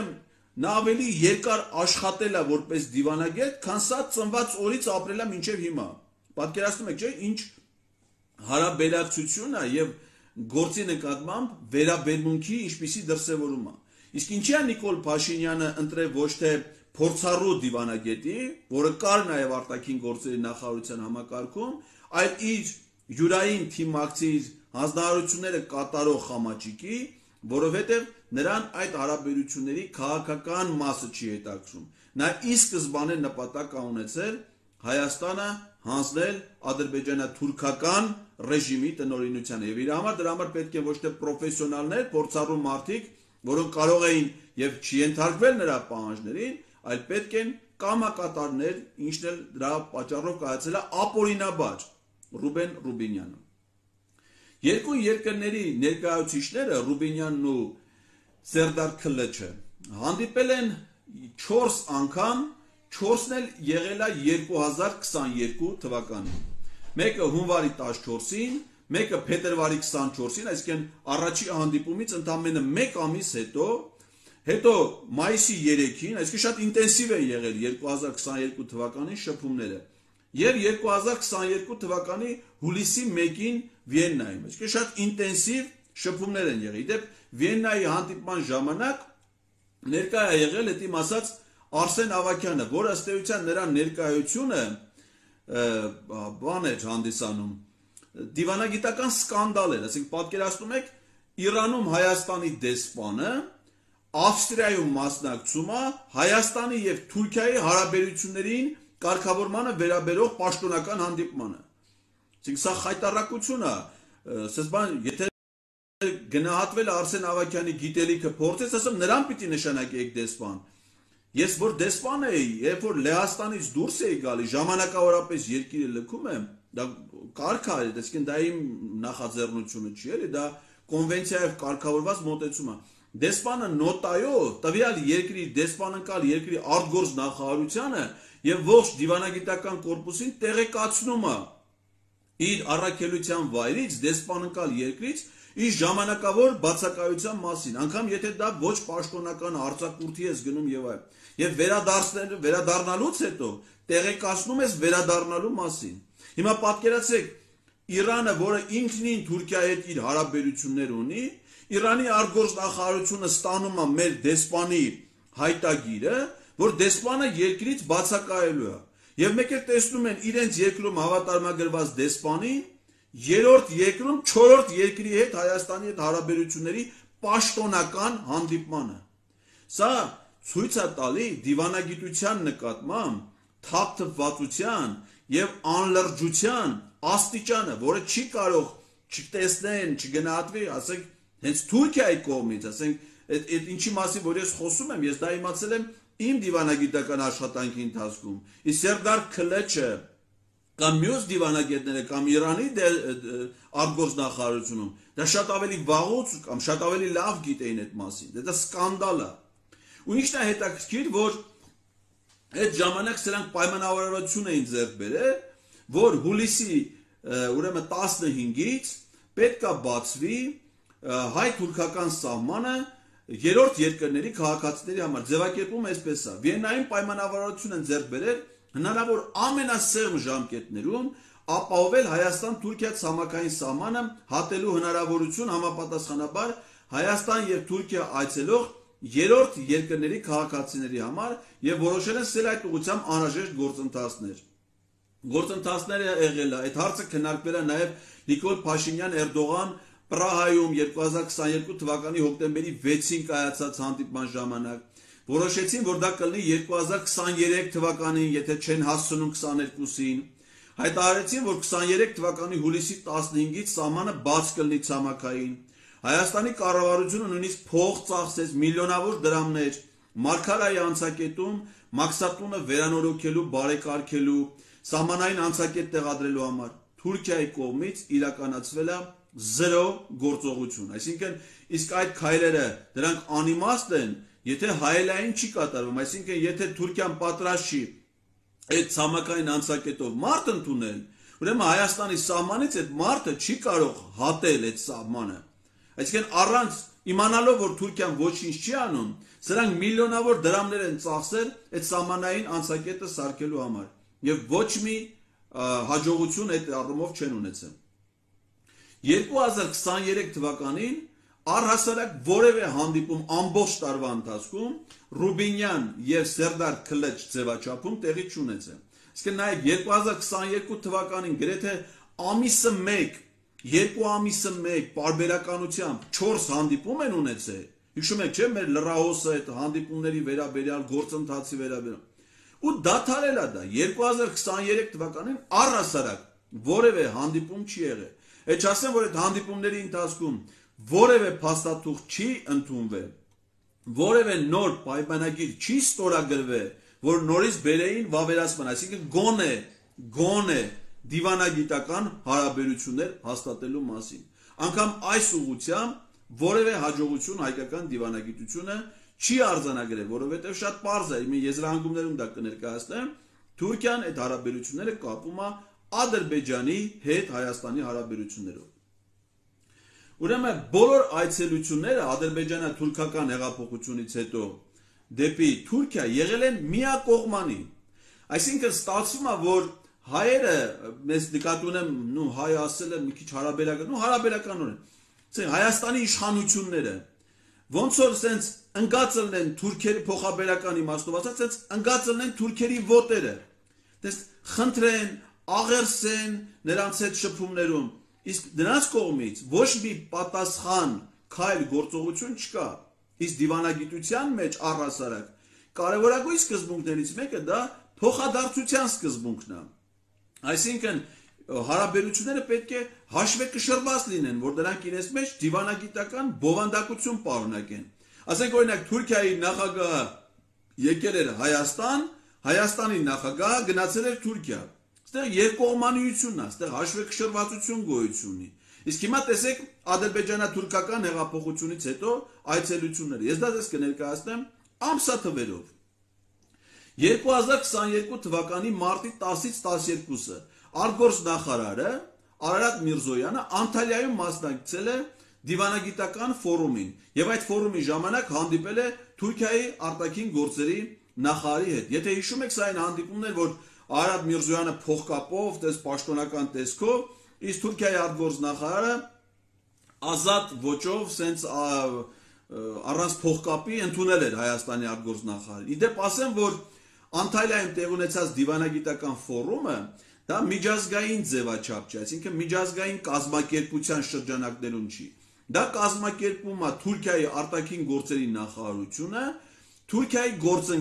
նա ավելի երկար աշխատել է որպես դիվանագետ, քան սա ծնված օրից ապրել է մինչև հիմա։ Պատկերացնում եք, չէ՞, ինչ հարաբերակցություն է եւ գործի նկատմամբ վերաբերմունքի ինչպիսի դրսևորում է։ Իսկ ինչի է Նիկոլ Փաշինյանը ընտրել ոչ թե փորձառու դիվանագետի, որը կար նաեւ արտաքին գործերի նախարարության համակարգում, այլ իր յուրային թիմակցիր հանձնարարությունները կատարող խամաճիկի, որովհետև նրան այդ հարաբերությունների քաղաքական մասը չի հետաքրում։ Նա ի սկզբանե նպատակ է ունեցել Հայաստանը հանձնել ադրբեջանա-թուրքական ռեժիմի տնօրինությանը եւ իր համար դրա համար պետք է ոչ թե պրոֆեսիոնալներ, փորձառու մարդիկ, որոնք կարող էին եւ չենթարկվել նրա պահանջներին, այլ պետք են կամակատարներ, ինչն էլ դրա պատճառով կայացել է ապօրինաբար Ռուբեն Ռուբինյանը։ Երկու երկրների ներկայացուցիչները Ռուբինյանն ու Սերդար Քլեչը հանդիպել են 4 անգամ, 4-ն էլ եղել է 2022 թվականին։ Մեկը հունվարի 14-ին, մեկը փետրվարի 24-ին, այսինքն առաջի հանդիպումից ընդամենը 1 ամիս հետո մայիսի 3-ին, այսինքն շատ ինտենսիվ է եղել 2022 թվականի շփումները։ Եվ 2022 թվականի հուլիսի 1-ին Վիեննայում, այսինքն շատ ինտենսիվ շփումներ են եղել։ Իդեպ Վիեննայի հանդիպման ժամանակ ներկա է եղել հետիմ ասած Արսեն Ավագյանը, որը ըստ էության նրա ներկայությունը բան էր հանդիսանում, դիվանագիտական սկանդալ էր, այսինքն պատկերացնում եք Իրանում Հայաստանի դեսպանը Ավստրիայում մասնակցում է Հայաստանի եւ Թուրքիայի հարաբերություններին կարգավորմանը վերաբերող պաշտոնական հանդիպմանը։ Այսինքն սա խայտառակություն է, սկզբան եթե գնահատվել Արսեն Ավագյանի գիտելիքը փորձեց, ասում նրան պիտի նշանակեիք դեսպան։ Ես որ դեսպան էի, երբ որ Լեհաստանից դուրս էի գալի, ժամանակավորապես երկիրը լքում եմ, դա կարգ է, այսինքն դա իմ նախաձեռնությունը չի, էլի, դա կոնվենցիայով կարգավորված մոտեցում է։ Դեսպանը նոտայով տվյալ երկրի դեսպանընկալ երկրի արտգործ նախարարությանը եւ ողջ դիվանագիտական կորպուսին տեղեկացնում է իր առաքելության վայրից, դեսպանընկալ երկրից իր ժամանակավոր բացակայության մասին, անգամ եթե դա ոչ պաշտոնական արձակուրդի ես գնում եւ այլ։ Եվ վերադառնալուց հետո տեղեկացնում ես վերադառնալու մասին։ Հիմա պատկերացրեք Իրանը, որը ինքնին Թուրքիայի հետ իր հարաբերություններ ունի, Իրանի արտգործ նախարարությունը ստանում է մեր դեսպանի հայտագիրը, որ դեսպանը երկրից բացակայելու է։ Եվ մեկ էլ տեսնում են իրենց երկրում հավատարմագրված դեսպանին, երրորդ երկրում 4-րդ երկրի հետ Հայաստանի հետ հարաբերությունների պաշտոնական հանդիպմանը։ Սա ցույց է տալի դիվանագիտության նկատմամբ թափթփվածության եւ անլրջության աստիճանը, որը չի կարող չտեսնեն, չգնահատվի, ասենք հենց Թուրքիայի կողմից, ասենք այդ ինչի մասին որ ես խոսում եմ, ես դա իմացել եմ իմ դիվանագիտական աշխատանքի ընթացքում։ Իսկ Սերդար Քլեչը կամ մյուս դիվանագետները կամ Իրանի արտգործ նախարարությունում դա շատ ավելի վաղուց կամ շատ ավելի լավ գիտեին այդ մասին։ Դա սկանդալ է։ Ու ինչն է հետաքրքիր, որ այդ ժամանակ սրանք պայմանավորվածություն էին ձեռք բերել, որ հուլիսի ուրեմն 15-ից պետք է բացվի հայ-թուրքական սահմանը երրորդ երկրների քաղաքացիների համար։ Ձևակերպում այսպես է. Վիեննայում պայմանավորվածություն են ձեռք բերել հնարավոր ամենասեղմ ժամկետներում ապահովել Հայաստան-Թուրքիա ցամաքային սահմանը հատելու հնարավորություն համապատասխանաբար Հայաստան եւ Թուրքիա այցելող երրորդ երկրների քաղաքացիների համար եւ որոշել են սել այդ ուղղությամբ անհրաժեշտ գործընթացներ։ Գործընթացները եղել է, այդ հարցը քննարկվել է նաեւ Նիկոլ Փաշինյան-Էրդողան Պրահայում 2022 թվականի հոկտեմբերի 6-ին կայացած հանդիպման ժամանակ որոշեցին, որ դա կլինի 2023 թվականին, եթե չեն հասցնում 22-ին, հայտարարեցին, որ 23 թվականի հուլիսի 15-ից սահմանը բաց կլինի ցամաքային։ Հայաստանի կառավարությունը նույնիսկ փող ծախսեց միլիոնավոր դրամներ Մարգարայի անցակետում մաքսատունը վերանորոգելու, բարեկարգելու, սահմանային անցակետ տեղադրելու համար։ Թուրքիայի կողմից իրականացվել է 0 գործողություն։ Այսինքն իսկ այդ քայլերը դրանք անիմաստ են, եթե հայելային չի կատարվում, այսինքն եթե Թուրքիան պատրաստ չի այդ ցամաքային անցակետով մարդ ընդունել, ուրեմն Հայաստանի սահմանից այդ մարդը չի կարող հատել այդ սահմանը։ Այսինքն առանց իմանալով որ Թուրքիան ոչինչ չի անում, սրանք միլիոնավոր դրամներ են ծախսել այդ սահմանային անցակետը սարքելու համար եւ ոչ մի հաջողություն այդ առումով չեն ունեցել։ 2023 թվականին առհասարակ որևէ հանդիպում ամբողջ տարվա ընթացքում Ռուբինյան եւ Սերդար Քլեչ ձևաչափում տեղի չունեցել։ Իսկ նաեւ 2022 թվականին գրեթե ամիսը 1, 2 ամիսը 1 պարբերականությամբ 4 հանդիպում են ունեցել։ Հիշում եք, չէ՞, մեր լրահոսը այդ հանդիպումների վերաբերյալ գործընթացի վերաբերյալ։ Ու դադարել է դա 2023 թվականին առհասարակ որևէ հանդիպում չի եղել։ Այդ չասեմ, որ այդ հանդիպումների ընթացքում որևէ փաստաթուղթ չի ընդունվել, որևէ նոր պայմանագիր չի ստորագրվել, որ նորից բերեին վավերացման, այսինքն գոնե դիվանագիտական հարաբերություններ հաստատելու մասին։ Անկամ այս ուղղությամբ որևէ հաջողություն հայկական դիվանագիտությունը չի արձանագրել, որովհետև շատ պարզ է, իմ եզրահանգումներում դա կներկայացնեմ, Թուրքիան այդ հարաբերությունները կապում է Ադրբեջանի հետ Հայաստանի հարաբերություններով։ Ուրեմն բոլոր այցելությունները ադրբեջանա-թուրքական հեղափոխությունից հետո դեպի Թուրքիա եղել են միակողմանի։ Այսինքն ստացվում է, որ հայերը մեզ նկատի ունեմ, հայ ասելը մի քիչ հարաբերականորեն, Հայաստանի իշխանությունները ոնց որ սենց ընկածել են թուրքերի փոխաբերական իմաստով ասած, սենց ընկածել են թուրքերի ոտերը։ Դες խնդրեն, աղերսեն նրանց հետ շփումներում, իսկ նրանց կողմից ոչ մի պատասխան քայլ գործողություն չկա։ Իսկ դիվանագիտության մեջ առհասարակ կարևորագույն սկզբունքներից մեկը դա փոխադարձության սկզբունքն է։ Այսինքն հարաբերությունները պետք է հաշվեկշռված լինեն, որ դրանք իրենց մեջ դիվանագիտական բովանդակություն պարունակեն։ Ասենք օրինակ Թուրքիայի նախագահը եկել էր Հայաստան, Հայաստանի նախագահը գնացել էր Թուրքիա։ Այստեղ երկկողմանիությունն է, այստեղ հաշվեկշռվածություն գոյություն ունի։ Իսկ հիմա տեսեք ադրբեջանա-թուրքական հեղափոխությունից հետո այցելությունները։ Ես դա ձեզ կներկայացնեմ ամսաթվերով։ 2022 թվականի մարտի 10-ից 12-ը արտգործնախարարը Արարատ Միրզոյանը Անտալիայում մասնակցել է դիվանագիտական ֆորումին եւ այդ ֆորումի ժամանակ հանդիպել է Թուրքիայի արտաքին գործերի նախարարի հետ։ Եթե հիշում եք, սա այն հանդիպումն էր, որ Արարատ Միրզոյանը փողկապով, դες պաշտոնական տեսքով, իսկ Թուրքիայի արտգործնախարարը ազատ ոճով, սենց առանց փողկապի ընդունել էր Հայաստանի արտգործնախարարը։ Իդեպ ասեմ, որ Անտալիայում տեղ ունեցած դիվանագիտական ֆորումը դա միջազգային ձևաչափ չէ, այսինքն միջազգային կազմակերպության շրջանակներում չի։ Դա կազմակերպում է Թուրքիայի արտաքին գործերի նախարարությունը, Թուրքիայի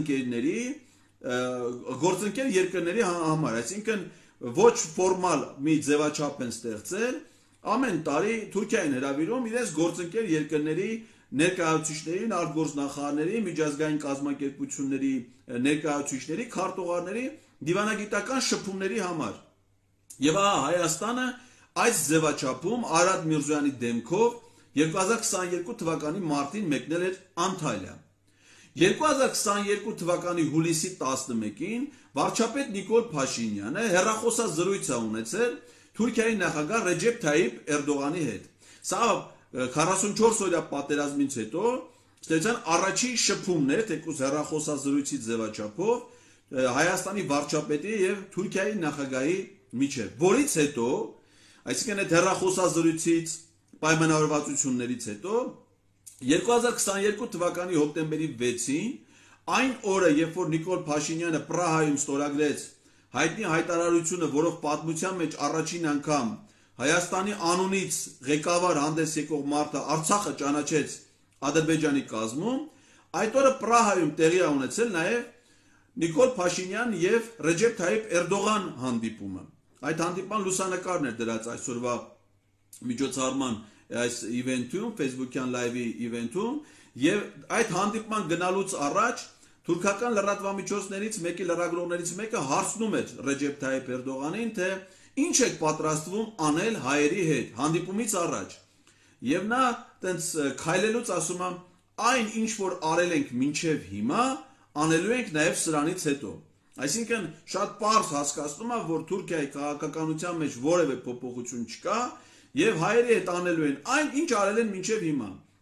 գործընկեր երկրների համար, այսինքն ոչ ֆորմալ մի ձևաչափ են ստեղծել, ամեն տարի Թուրքիային հրավիրում իրենց գործընկեր երկրների ներկայացուցիչներին, արտգործնախարարների, միջազգային կազմակերպությունների ներկայացուցիչների, քարտուղարների դիվանագիտական շփումների համար։ Եվ Հայաստանը այս ձևաչափում Արարատ Միրզոյանի դեմքով 2022 թվականի մարտին մեկնել էր Անտալիա։ 2022 թվականի հուլիսի 11-ին վարչապետ Նիկոլ Փաշինյանը հեռախոսազրույց է ունեցել Թուրքիայի նախագահ Ռեջեփ Թայիփ Էրդողանի հետ։ Սա 44 օրյա պատերազմից հետո ստեղծան առաջին շփումն էր, թեկուզ հեռախոսազրույցի ձևաչափով Հայաստանի վարչապետի եւ Թուրքիայի նախագահի միջև, որից հետո, այսինքն այդ հեռախոսազրույցից պայմանավորվածություններից հետո 2022 թվականի հոկտեմբերի 6-ին, այն օրը, երբ որ Նիկոլ Փաշինյանը Պրահայում ստորագրեց հայտնի հայտարարությունը, որով պատմության մեջ առաջին անգամ Հայաստանի անունից ղեկավար հանդես եկող մարդը Արցախը ճանաչեց Ադրբեջանի կազմում, այդ օրը Պրահայում տեղի է ունեցել նաև Նիկոլ Փաշինյան եւ Ռեջեփ Թայիփ Էրդողան հանդիպումը։ Այդ հանդիպման լուսանկարն էր դրած այսօրվա միջոցառման այս իվենթում, Facebook-յան լայվի իվենթում, եւ այդ հանդիպման գնալուց առաջ թուրքական լրատվամիջոցներից մեկի լրագրողներից մեկը հարցնում էր Ռեջեփ Թայիփ Էրդողանին, թե ինչ եք պատրաստվում անել հայերի հետ հանդիպումից առաջ։ Եվ նա տենց քայլելուց ասում է, այն ինչ որ արել ենք մինչև հիմա, անելու ենք նաև սրանից հետո։ Այսինքն շատ պարզ հասկացնում է, որ Թուրքիայի քաղաքականության մեջ որևէ փոփոխություն չկա եւ հայերի հետ անելու են այն, ինչ արել են մինչև հիմա։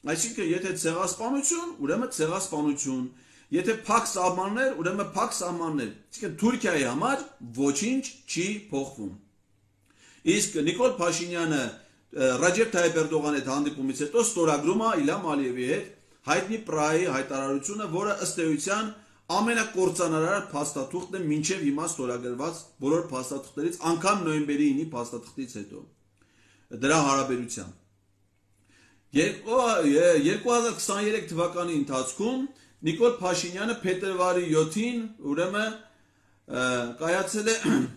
Այսինքն եթե ցեղասպանություն, ուրեմն ցեղասպանություն, եթե փակ սահմաններ, ուրեմն փակ սահմաններ։ Այսինքն Թուրքիայի համար ոչինչ չի փոխվում։ Իսկ Նիկոլ Փաշինյանը Ռաջեփ Թայիփ Էրդողանի հետ հանդիպումից հետո ստորագրում է Իլհամ Ալիևի հետ հայտնի Պրահայի հայտարարությունը, որը ըստ էության ամենակործանարար փաստաթուղթն է մինչև հիմա ստորագրված բոլոր փաստաթղթերից, անգամ նոյեմբերի 9-ի փաստաթղթից հետո դրա հարաբերությամբ 2023 թվականի ընթացքում Նիկոլ Փաշինյանը փետրվարի 7-ին ուրեմն կայացել է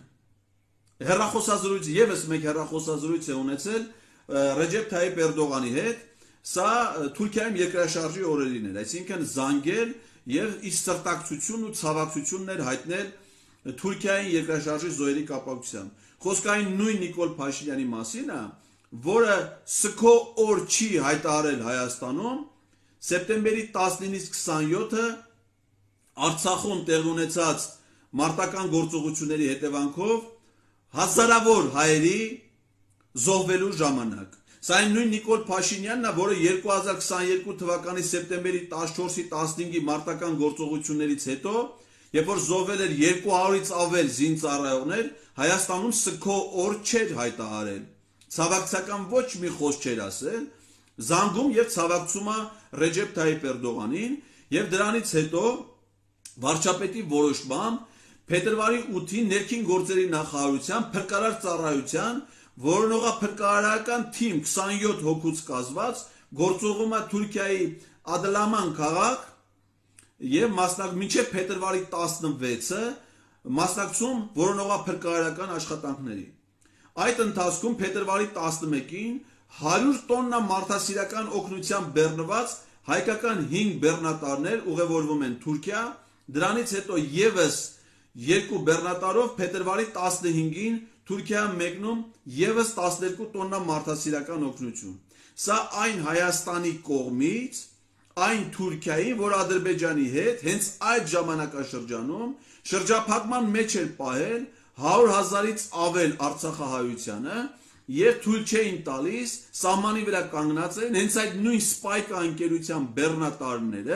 հեռախոսազրույց, եւս մեկ հեռախոսազրույց է ունեցել Ռաջեփ Թայիփ Էրդողանի հետ, սա Թուրքիայում երկրաշարժի օրերին էր, այսինքն զանգել եւ իր սրտակցությունն ու ցավակցությունն հայտնել Թուրքիայի երկրաշարժի զոհերի կապակցությամբ։ Խոսքային նույն Նիկոլ Փաշինյանի մասին է, որը սքո օր չի հայտարարել Հայաստանում, սեպտեմբերի 19-ից 27-ը Արցախում տեղի ունեցած մարտական գործողությունների հետևանքով հազարավոր հայերի զոհվելու ժամանակ։ Սա այն նույն Նիկոլ Փաշինյանն է, որը 2022 թվականի սեպտեմբերի 14-ի 15-ի մարտական գործողություններից հետո, երբ որ զոհվել էր 200-ից ավել զինծառայողներ, Հայաստանում սքո օր չէր հայտարարել։ Ցավակցական ոչ մի խոսք չէր ասել, զանգում եւ ցավակցում է Ռեջեփ Թայիփ Էրդողանին, եւ դրանից հետո վարչապետի որոշմամբ փետրվարի 8-ին ներքին գործերի նախարարության փրկարար ծառայության որոնողափրկարարական թիմ 27 հոգուց կազմված գործողում է Թուրքիայի Ադլաման քաղաք եւ մինչեւ փետրվարի 16-ը մասնակցում որոնողափրկարարական աշխատանքների։ Այդ ընթացքում փետրվարի 11-ին 100 տոննա մարդասիրական օգնությամբ բեռնված հայկական 5 բեռնատարներ ուղևորվում են Թուրքիա, դրանից հետո եւս 2 բեռնատարով փետրվարի 15-ին Թուրքիա մեկնում եւս 12 տոննա մարդասիրական օգնություն։ Սա այն Հայաստանի կողմից, այն Թուրքիայի, որ Ադրբեջանի հետ հենց այդ ժամանակաշրջանում շրջափակման մեջ էր պահել 100,000-ից ավել արցախահայությանը եւ թույլ չէին տալիս սահմանի վրա կանգնած են հենց այդ նույն Սպայկա ընկերության բեռնատարները,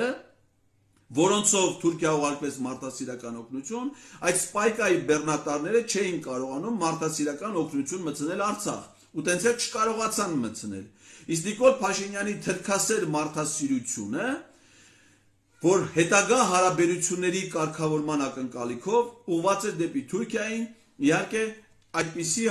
որոնցով Թուրքիա ուղարկվեց մարդասիրական օգնություն, այդ Սպայկայի բեռնատարները չէին կարողանում մարդասիրական օգնություն մտցնել Արցախ, ու տենց էլ չկարողացան մտցնել։ Իսկ Նիկոլ Փաշինյանի թրքասեր մարդասիրությունը, որ հետագա հարաբերությունների կարգավորման ակնկալիքով ուղղված էր դեպի Թուրքիային, իհարկե այդպիսի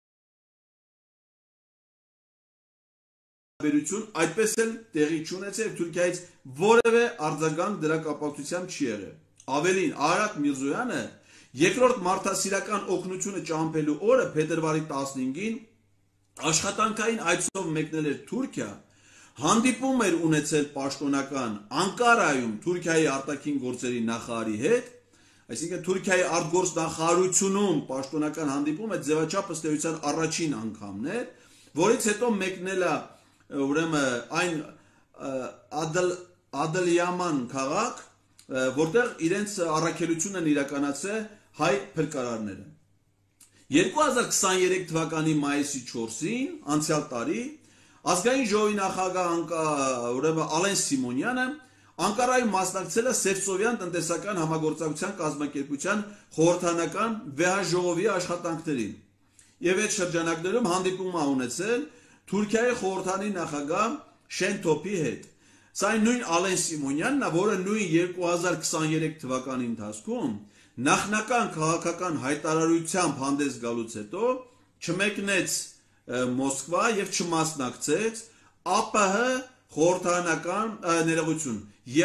հարաբերություն այդպես էլ տեղի չունեցավ, Թուրքիայից որևէ արձագանք դրա կապակցությամբ չի եղել։ Ավելին, Արարատ Միրզոյանը երկրորդ մարդասիրական օգնությունը ճամփելու օրը փետրվարի 15-ին աշխատանքային այցով մեկնել էր Թուրքիա, հանդիպում էր ունեցել պաշտոնական Անկարայում Թուրքիայի արտաքին գործերի նախարարի հետ, այսինքն Թուրքիայի արտգործ նախարարությունում պաշտոնական հանդիպումը ձևաչափ ըստ էության առաջին անգամն էր, որից հետո մեկնել է ուրեմն այն Ադլիաման քաղաք, որտեղ իրենց առաքելությունն իրականացրել հայ փրկարարները։ 2023 թվականի մայիսի 4-ին, անցյալ տարի, Ազգային ժողովի նախագահ ուրեմն Ալեն Սիմոնյանը Անկարայում մասնակցել է Սևծովյան տնտեսական համագործակցության կազմակերպության խորհրդանական վեհաժողովի աշխատանքներին եւ այդ շրջանակներում հանդիպում է ունեցել Թուրքիայի խորհրդանի նախագահ Շենթոփի հետ։ Սա նույն Ալեն Սիմոնյանն է, որը նույն 2023 թվականի ընթացքում նախնական քաղաքական հայտարարությամբ հանդես գալուց հետո չմեկնեց Մոսկվա եւ չմասնակցեց ԱՊՀ խորհրդանական ներողություն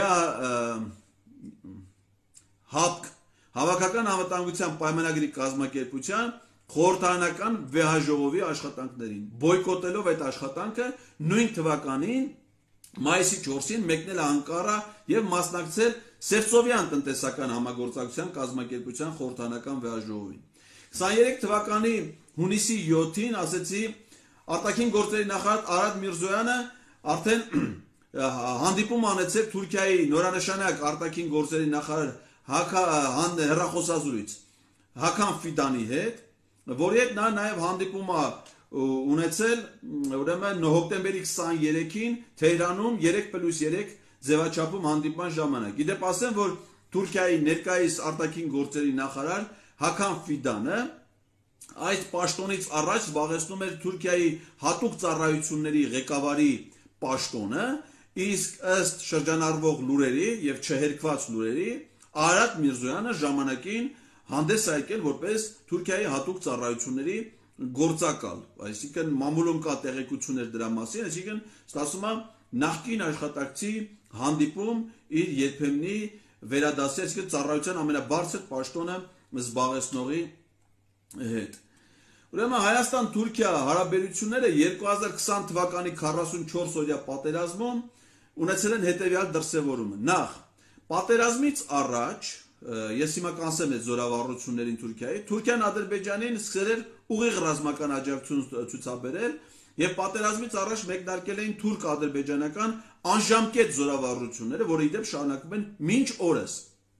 ՀԱՊԿ Հավաքական անվտանգության պայմանագրի կազմակերպության խորհրդանական վեհաժողովի աշխատանքներին, բոյկոտելով այդ աշխատանքը նույն թվականին մայիսի 4-ին մեկնել է Անկարա եւ մասնակցել Սևծովյան տնտեսական համագործակցության կազմակերպության խորհրդանական վեհաժողովին։ 23 թվականի հունիսի 7-ին ասեցի արտաքին գործերի նախարար Արարատ Միրզոյանը արդեն հանդիպում անեցել Թուրքիայի նորանշանակ արտաքին գործերի նախարար հեռախոսազրույց Հական Ֆիդանի հետ, որի հետ նա նաև հանդիպում է ունեցել ուրեմն հոկտեմբերի 23-ին Թեհրանում 3+3 ձևաչափում հանդիպման ժամանակ։ Գիտեք ասեմ, որ Թուրքիայի ներկայիս արտաքին գործերի նախարար Հական Ֆիդանը այդ պաշտոնից առաջ զբաղեցնում էր Թուրքիայի հատուկ ծառայությունների ղեկավարի պաշտոնը, իսկ ըստ շրջանառվող լուրերի եւ չհերկված լուրերի Արադ Միրզոյանը ժամանակին հանդես եկել որպես Թուրքիայի հատուկ ծառայությունների գործակալ, այսինքն մամուլում կա տեղեկություններ դրա մասին, այսինքն ստացվում է նախկին աշխատակցի հանդիպում իր երբեմնի վերադասի, այսինքն ծառայության ամենաբարձր պաշտոնը զբաղեցնողի հետ։ Ուրեմն Հայաստան-Թուրքիա հարաբերությունները 2020 թվականի 44 օրյա պատերազմում ունեցել են հետևյալ դրսևորումը։ Նախ, պատերազմից առաջ, ես հիմա կանցեմ այդ զորավարություններին Թուրքիայի, Թուրքիան Ադրբեջանին սկսել էր ուղիղ ռազմական աջակցություն ցուցաբերել եւ պատերազմից առաջ մեկնարկել էին թուրք-ադրբեջանական անժամկետ զորավարությունները, որը ի դեպ շարունակվում են մինչ օրս։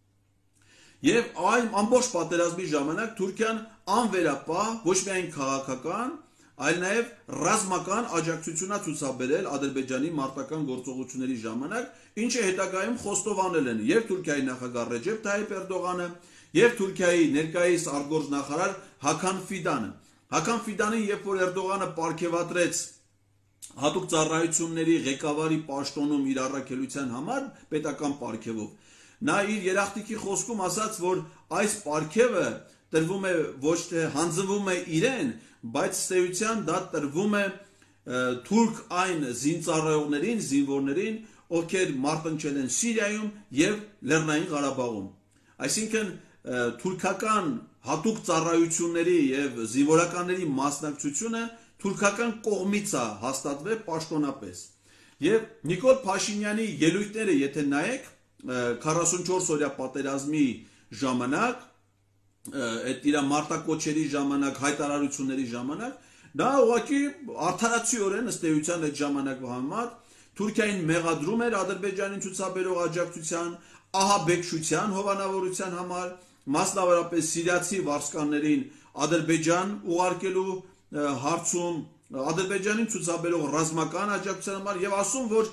Եվ այն ամբողջ պատերազմի ժամանակ Թուրքիան անվերապահ ոչ միայն քաղաքական, այլ նաև ռազմական աջակցություն է ցուցաբերել Ադրբեջանի մարտական գործողությունների ժամանակ, ինչը հետագայում խոստովանել են եւ Թուրքիայի նախագահ Ռեջեփ Թայիփ Էրդողանը, եւ Թուրքիայի ներկայիս արտգործնախարար Հական Ֆիդանը։ Հական Ֆիդանին, երբ որ Էրդողանը պարգևատրեց հատուկ ծառայությունների ղեկավարի պաշտոնում իր առաքելության համար պետական պարգևով, նա իր երախտիկի խոսքում ասաց, որ այս պարգևը տրվում է ոչ թե հանձնվում է իրեն, բայց ստեյության դա տրվում է թուրք այն զինծառայողներին, զինվորներին, ովքեր մարտնչել են Սիրիայում եւ Լեռնային Ղարաբաղում։ Այսինքն թուրքական հատուկ ծառայությունների եւ զինվորականների մասնակցությունը թուրքական կողմից է հաստատվել պաշտոնապես։ Եվ Նիկոլ Փաշինյանի ելույթները, եթե նայեք 44 օրյա պատերազմի ժամանակ, այդ իր մարտակոչերի ժամանակ, հայտարարությունների ժամանակ, դա ուղղակի արդարացիորեն ըստ էության այդ ժամանակվա համար Թուրքիային մեղադրում էր Ադրբեջանին ցուցաբերող աջակցության, ահաբեկչության հովանավորության համար, մասնավորապես սիրիացի վարձկաններին Ադրբեջան ուղարկելու հարցում, Ադրբեջանին ցուցաբերող ռազմական աջակցության համար եւ ասում, որ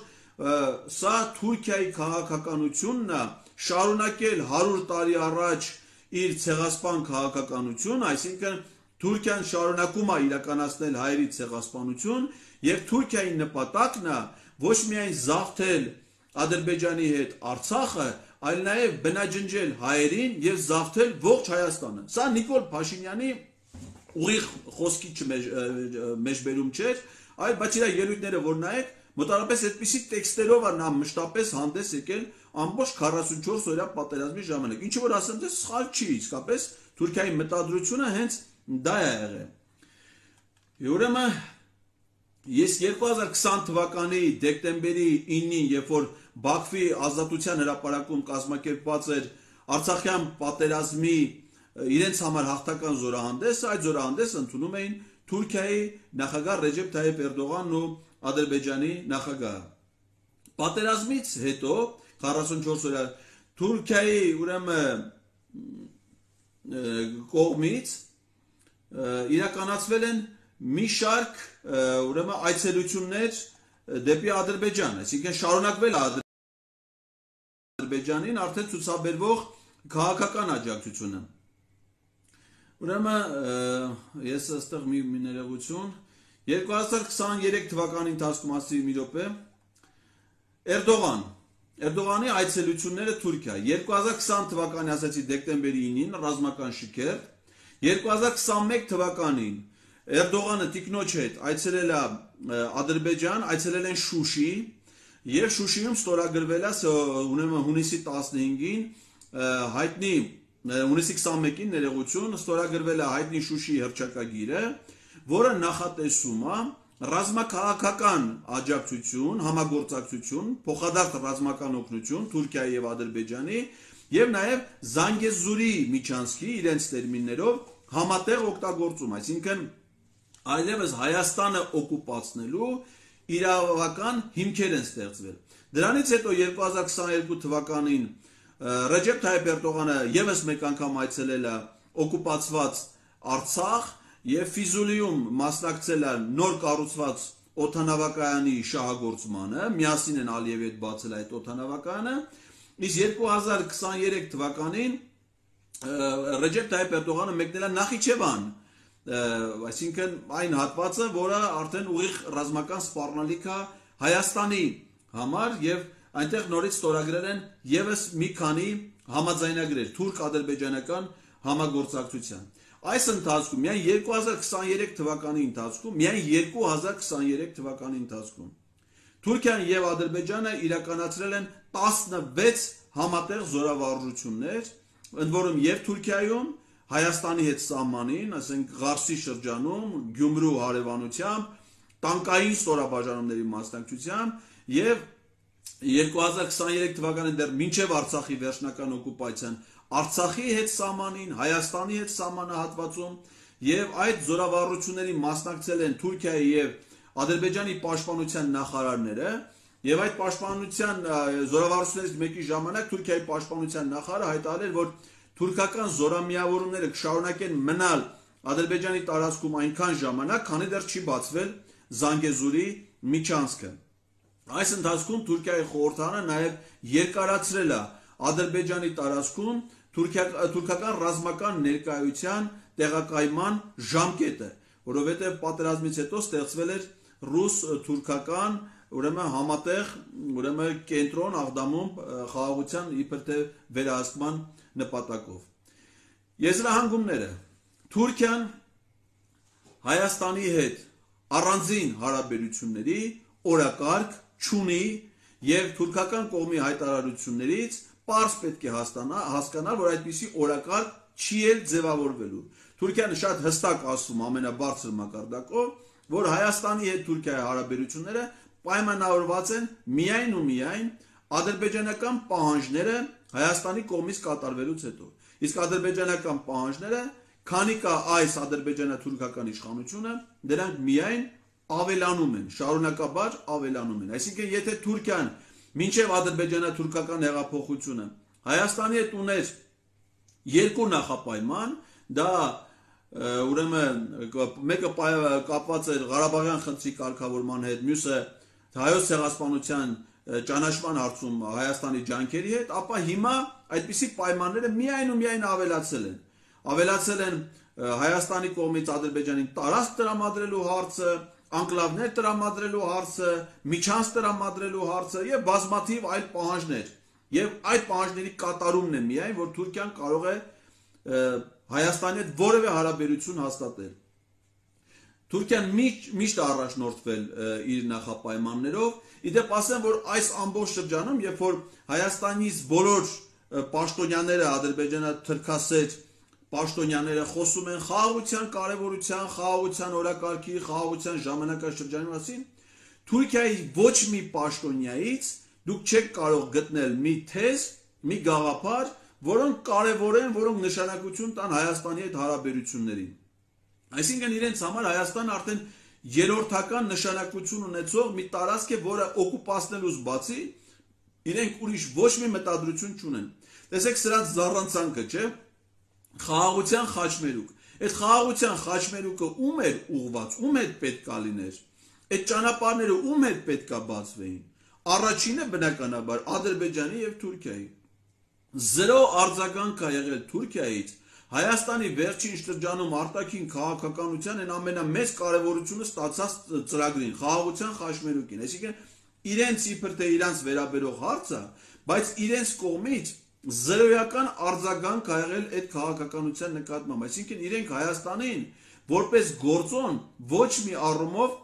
սա Թուրքիայի քաղաքականությունն է շարունակել 100 տարի առաջ իր ցեղասպան քաղաքականություն, այսինքն Թուրքիան շարունակում է իրականացնել հայերի ցեղասպանություն եւ Թուրքիայի նպատակն է ոչ միայն զավթել Ադրբեջանի հետ Արցախը, այլ նաեւ բնաջնջել հայերին եւ զավթել ողջ Հայաստանը։ Սա Նիկոլ Փաշինյանի ուղիղ խոսքի մեջբերում չէր, այլ բայց իր ելույթները որ նայեք, մոտավորապես այդպիսի տեքստերով է նա մշտապես հանդես եկել ամբողջ 44 օրյա պատերազմի ժամանակ։ Ինչը որ ասեմ, դες սխալ չի, իսկապես Թուրքիայի մտադրությունը հենց դա է եղել։ Ուրեմն ես 2020 թվականի դեկտեմբերի 9-ին, երբ որ Բաքվի ազատության հրապարակում կազմակերպված էր Արցախյան պատերազմի իրենց համար հաղթական զորահանդեսը, այդ զորահանդեսը ընդունում էին Թուրքիայի նախագահ Ռեջեփ Թայիփ Էրդողանն ու Ադրբեջանի նախագահը։ Պատերազմից հետո 44 օրյա Թուրքիայի ուրեմն կողմից իրականացվել են մի շարք ուրեմն այցելություններ դեպի Ադրբեջան, այսինքն շարունակվել է Ադրբեջանին արդեն ցուցաբերվող քաղաքական աջակցությունը։ Ուրեմն ես այստեղ մի ներողություն 2023 թվականի ընթացքում ասի մի րոպե Էրդողանի այցելությունները Թուրքիա 2020 թվականի ասացի դեկտեմբերի 9-ին ռազմական շքերթ 2021 թվականին Էրդողանը տիկնոջ հետ այցելել է Ադրբեջան, այցելել են Շուշի եւ Շուշիում ստորագրվել է ուրեմն հունիսի 15-ին հայտնի հունիսի 21-ին ներողություն ստորագրվել է հայտնի Շուշի հռչակագիրը, որը նախատեսում է ռազմաքաղաքական աջակցություն, համագործակցություն, փոխադարձ ռազմական օգնություն Թուրքիայի եւ Ադրբեջանի եւ նաեւ Զանգեզուրի միջանցքի իրենց տերմիններով համատեղ օգտագործում, այսինքն այլևս Հայաստանը օկուպացնելու իրավական հիմքեր են ստեղծվել։ Դրանից հետո 2022 թվականին Ռեջեփ Թայիփ Էրդողանը եւս մեկ անգամ այցելել է օկուպացված Արցախ եւ Ֆիզուլիում մասնակցել են նոր կառուցված օդանավակայանի շահագործմանը, միասին են Ալիևի հետ բացել այդ օդանավակայանը, իսկ 2023 թվականին Ռեջեփ Թայիփ Էրդողանը մեկնել է Նախիջևան, այսինքն այն հատվածը, որը արդեն ուղիղ ռազմական սպառնալիք է Հայաստանի համար եւ այնտեղ նորից ստորագրել են եւս մի քանի համաձայնագրեր թուրք-ադրբեջանական համագործակցության։ Այս ընթացքում միայն 2023 թվականի ընթացքում Թուրքիան եւ Ադրբեջանը իրականացրել են 16 համատեղ զորավարժություններ, ընդ որում եւ Թուրքիայում, Հայաստանի հետ սահմանին, ասենք Ղարսի շրջանում, Գյումրու հարևանությամբ, տանկային ստորաբաժանումների մասնակցությամբ եւ 2023 թվականին դեռ մինչև Արցախի վերջնական օկուպացիան Արցախի հետ սահմանին, Հայաստանի հետ սահմանահատվածում եւ այդ զորավարժությունների մասնակցել են Թուրքիայի եւ Ադրբեջանի պաշտպանության նախարարները եւ այդ պաշտպանության զորավարժություններից մեկի ժամանակ Թուրքիայի պաշտպանության նախարարը հայտարարել, որ թուրքական զորամիավորումները կշարունակեն մնալ Ադրբեջանի տարածքում այնքան ժամանակ, քանի դեռ չի բացվել Զանգեզուրի միջանցքը։ Այս ընթացքում Թուրքիայի խորհրդարանը նաեւ երկարացրել է Ադրբեջանի տարածքում թուրքական ռազմական ներկայության տեղակայման ժամկետը, որովհետև պատերազմից հետո ստեղծվել էր ռուս-թուրքական համատեղ կենտրոն Աղդամում խաղաղության իբր թե վերահսկման նպատակով։ Եզրահանգումները Թուրքիան Հայաստանի հետ առանձին հարաբերությունների օրակարգ չունի եւ թուրքական կողմի հայտարարություններից պարզ պետք է հասկանալ, որ այդպիսի օրակարգ չի էլ ձևավորվելու։ Թուրքիան շատ հստակ ասում ամենաբարձր մակարդակով, որ Հայաստանի հետ Թուրքիայի հարաբերությունները պայմանավորված են միայն ու միայն ադրբեջանական պահանջները Հայաստանի կողմից կատարվելուց հետո։ Իսկ ադրբեջանական պահանջները, քանի կա այս ադրբեջանա-թուրքական իշխանությունը, դրանք միայն ավելանում են, շարունակաբար ավելանում են։ Այսինքն, եթե Թուրքիան մինչև ադրբեջանա-թուրքական հեղափոխությունը Հայաստանի հետ ուներ երկու նախապայման, դա ուրեմն մեկը կապված էր Ղարաբաղյան խնդրի կարգավորման հետ, մյուսը հայոց ցեղասպանության ճանաչման հարցում Հայաստանի ջանքերի հետ, ապա հիմա այդպիսի պայմանները միայն ու միայն ավելացել են Հայաստանի կողմից Ադրբեջանին տարածք տրամադրելու հարցը, անկլավներ տրամադրելու հարցը, միջանց տրամադրելու հարցը եւ բազմաթիվ այլ պահանջներ։ Եվ այդ պահանջների կատարումն է միայն, որ Թուրքիան կարող է Հայաստանի հետ որևէ հարաբերություն հաստատել։ Թուրքիան միշտ առաջնորդվել իր նախապայմաններով, իդեպ ասեմ, որ այս ամբողջ շրջանում, երբ որ Հայաստանից բոլոր պաշտոնյաները, ադրբեջանա-թուրքասեր պաշտոնյաները խոսում են խաղաղության կարևորության, խաղաղության օրակարգի, խաղաղության ժամանակաշրջանի մասին, Թուրքիայի ոչ մի պաշտոնյայից դուք չեք կարող գտնել մի թեզ, մի գաղափար, որոնք կարևոր են, որոնք նշանակություն տան Հայաստանի հետ հարաբերություններին։ Այսինքն իրենց համար Հայաստանը արդեն երրորդական նշանակություն ունեցող մի տարածք է, որը օկուպացնելուց բացի իրենք ուրիշ ոչ մի մտադրություն չունեն։ Տեսեք սրանց զառանցանքը, չէ՞։ Խաղաղության խաչմերուկ։ Այդ խաղաղության խաչմերուկը ում էր ուղված, ում հետ պետք է լիներ։ Այդ ճանապարհները ում հետ պետք է բացվեին։ Առաջինը բնականաբար Ադրբեջանի եւ Թուրքիայի։ Զրո արձագանք է եղել Թուրքիայից Հայաստանի վերջին շրջանում արտաքին քաղաքականության են ամենամեծ կարևորությունը ստացած ծրագրին, խաղաղության խաչմերուկին։ Այսինքն իրենց իբր թե իրանց վերաբերող հարցը, բայց իրենց կողմից զրոյական արձագանք ա եղել այդ քաղաքականության նկատմամբ, այսինքն իրենք Հայաստանին որպես գործոն ոչ մի առումով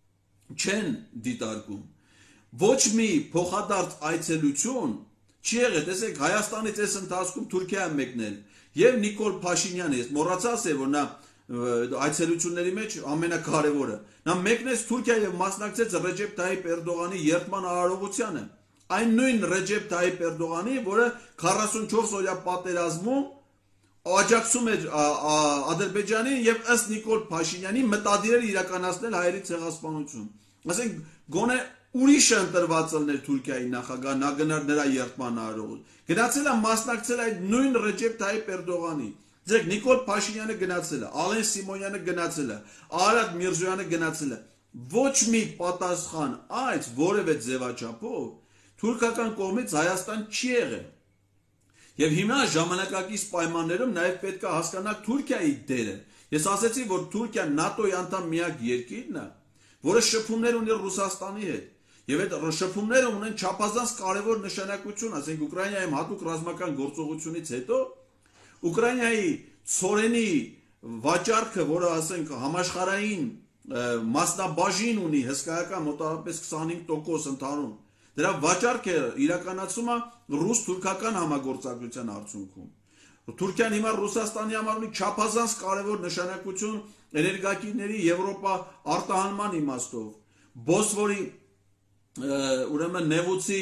չեն դիտարկում, ոչ մի փոխադարձ այցելություն չի եղել, տեսեք Հայաստանից այս ընթացքում Թուրքիա մեկնել եւ Նիկոլ Փաշինյանը, ես մոռացած եմ, որ նա այցելությունների մեջ ամենակարևորը, նա մեկնեց Թուրքիա եւ մասնակցեց Ռեջեփ Թայիփ Էրդողանի երթման արարողությանը։ Այն նույն Ռեջեփ Թայիփ Էրդողանի, որը 44 օրյա պատերազմում աջակցում էր Ադրբեջանին եւ ըստ Նիկոլ Փաշինյանի մտադիր էր իրականացնել հայերի ցեղասպանություն։ Ասենք գոնե ուրիշը ընտրված ելներ Թուրքիայի նախագահ, նա գնար նրա երթման արարողություն։ Գնացել է մասնակցել այդ նույն Ռեջեփ Թայիփ Էրդողանի Ձեր Նիկոլ Փաշինյանը գնացել է, Ալեն Սիմոնյանը գնացել է, Արադ Միրզոյանը գնացել է։ Ոչ մի պատասխան այս որևէ ձևաչափով թուրքական կողմից Հայաստան չի եղել։ Եվ հիմա ժամանակակից պայմաններում նաև պետք է հասկանալ Թուրքիայի դերը։ Ես ասացի, որ Թուրքիան ՆԱՏՕ-ի անդամ միակ երկիրն է, որը շփումներ ունի Ռուսաստանի հետ։ Եվ այդ շփումները ունեն չափազանց կարևոր նշանակություն, ասենք Ուկրաինայում հատուկ ռազմական գործողությունից հետո Ուկրաինայի ցորենի վաճառքը, որը ասենք համաշխարհային մասնաբաժին ունի հսկայական մոտավորապես 25% ընդհանուր, դրա վաճառքը իրականացում է ռուս-թուրքական համագործակցության արդյունքում։ Թուրքիան հիմա Ռուսաստանի համար ունի չափազանց կարևոր նշանակություն էներգակիրների Եվրոպա արտահանման իմաստով, Բոսֆորի ուրեմն նեղուցի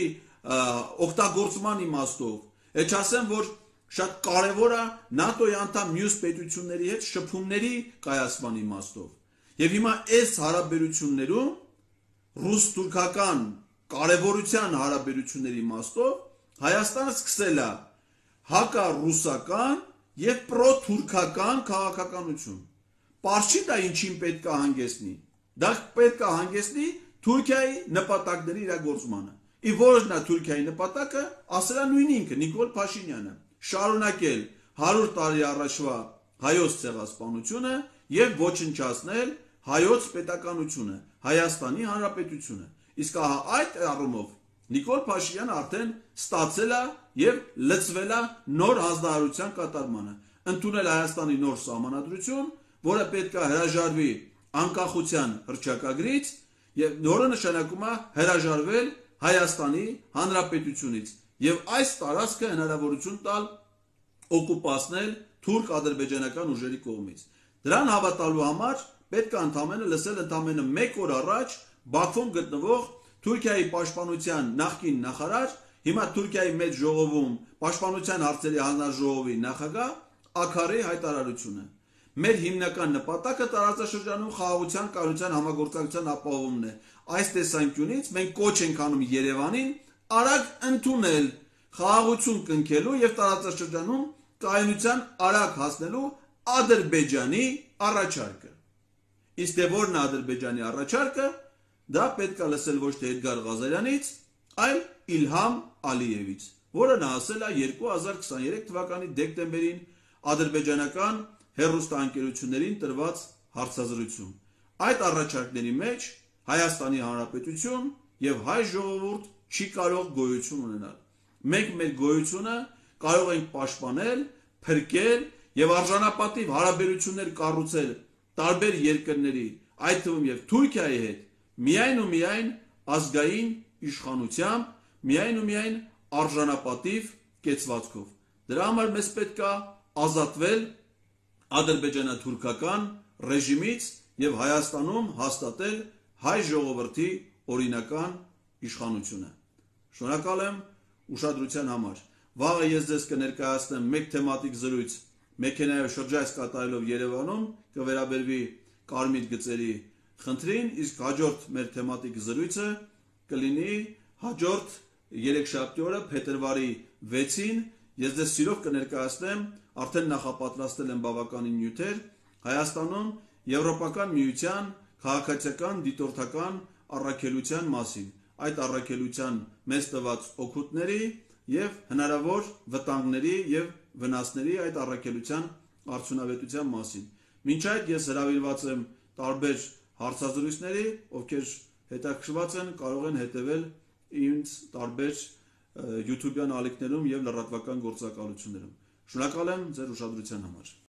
օգտագործման իմաստով։ Այդ չասեմ, որ շատ կարևոր է ՆԱՏՕ-ի անդամ մյուս պետությունների հետ շփումների կայացման իմաստով։ Եվ հիմա այս հարաբերություններում ռուս-թուրքական կարևորության հարաբերությունների իմաստով Հայաստանը սկսել է հակառուսական եւ պրոթուրքական քաղաքականություն։ Պարզ չի դա ինչին պետք է հանգեցնի։ Դա պետք է հանգեցնի Թուրքիայի նպատակների իրագործմանը։ Ի որն է Թուրքիայի նպատակը, ասել է նույն ինքը Նիկոլ Փաշինյանը, շարունակել 100 տարի առաջվա հայոց ցեղասպանությունը եւ ոչնչացնել հայոց պետականությունը, Հայաստանի Հանրապետությունը։ Իսկ այդ առումով Նիկոլ Փաշինյանը արդեն ստացել է եւ լծվել է նոր հանձնարարության կատարմանը, ընդունել Հայաստանի նոր սահմանադրություն, որը պետք է հրաժարվի անկախության հռչակագրից եւ նորը նշանակում է հրաժարվել Հայաստանի Հանրապետությունից եւ այս տարածքը հնարավորություն տալ օկուպացնել թուրք-ադրբեջանական ուժերի կողմից։ Դրան հավատալու համար պետք է ընդամենը լսել ընդամենը 1 օր առաջ Բաքվում գտնվող Թուրքիայի պաշտպանության նախկին նախարար, հիմա Թուրքիայի մեծ ժողովում պաշտպանության հարցերի հանձնաժողովի նախագահ Աքարի հայտարարությունը։ Մեր հիմնական նպատակը տարածաշրջանում խաղաղության կայունության համագործակցության ապահովումն է։ Այս տեսանկյունից մենք կոչ ենք անում Երևանին արագ ընդունել խաղաղություն կնքելու եւ տարածաշրջանում կայունության արագ հասնելու Ադրբեջանի առաջարկը։ Իսկ թե որն է Ադրբեջանի առաջարկը, դա պետք է լսել ոչ թե Էդգար Ղազարյանից, այլ Իլհամ Ալիևից, որը նա ասել է 2023 թվականի դեկտեմբերին ադրբեջանական հեռուստաընկերություններին տրված հարցազրույցում։ Այդ առաջարկների մեջ Հայաստանի Հանրապետություն եւ հայ ժողովուրդ չի կարող գոյություն ունենալ։ Մենք մեր գոյությունը կարող ենք պաշտպանել, փրկել եւ արժանապատիվ հարաբերություններ կառուցել տարբեր երկրների, այդ թվում եւ Թուրքիայի հետ, միայն ու միայն ազգային իշխանությամբ, միայն ու միայն արժանապատիվ կեցվածքով։ Դրա համար մեզ պետք է ազատվել ադրբեջանա-թուրքական ռեժիմից եւ Հայաստանում հաստատել հայ ժողովրդի օրինական իշխանությունը։ Շնորհակալ եմ ուշադրության համար։ Վաղը ես ձեզ կներկայացնեմ մեկ թեմատիկ զրույց մեքենայով շրջայց կատարելով Երևանում, կվերաբերվի կարմիր գծերի խնդրին, իսկ հաջորդ մեր թեմատիկ զրույցը կլինի հաջորդ երեքշաբթի օրը փետրվարի 6-ին։ Ես ձեզ սիրով կներկայացնեմ, արդեն նախապատրաստել եմ բավականին նյութեր Հայաստանում Եվրոպական միության քաղաքացիական դիտորդական առաքելության մասին, այդ առաքելության մեզ տված օգուտների եւ հնարավոր վտանգների եւ վնասների այդ առաքելության արդյունավետության մասին։ Մինչ այդ ես հրավիրված եմ տարբեր հարցազրույցների, ովքեր հետաքրքրված են, կարող են հետևել ինձ տարբեր YouTube-յան ալիքներում եւ լրատվական գործակալություններում։ Շնորհակալ եմ ձեր ուշադրության համար։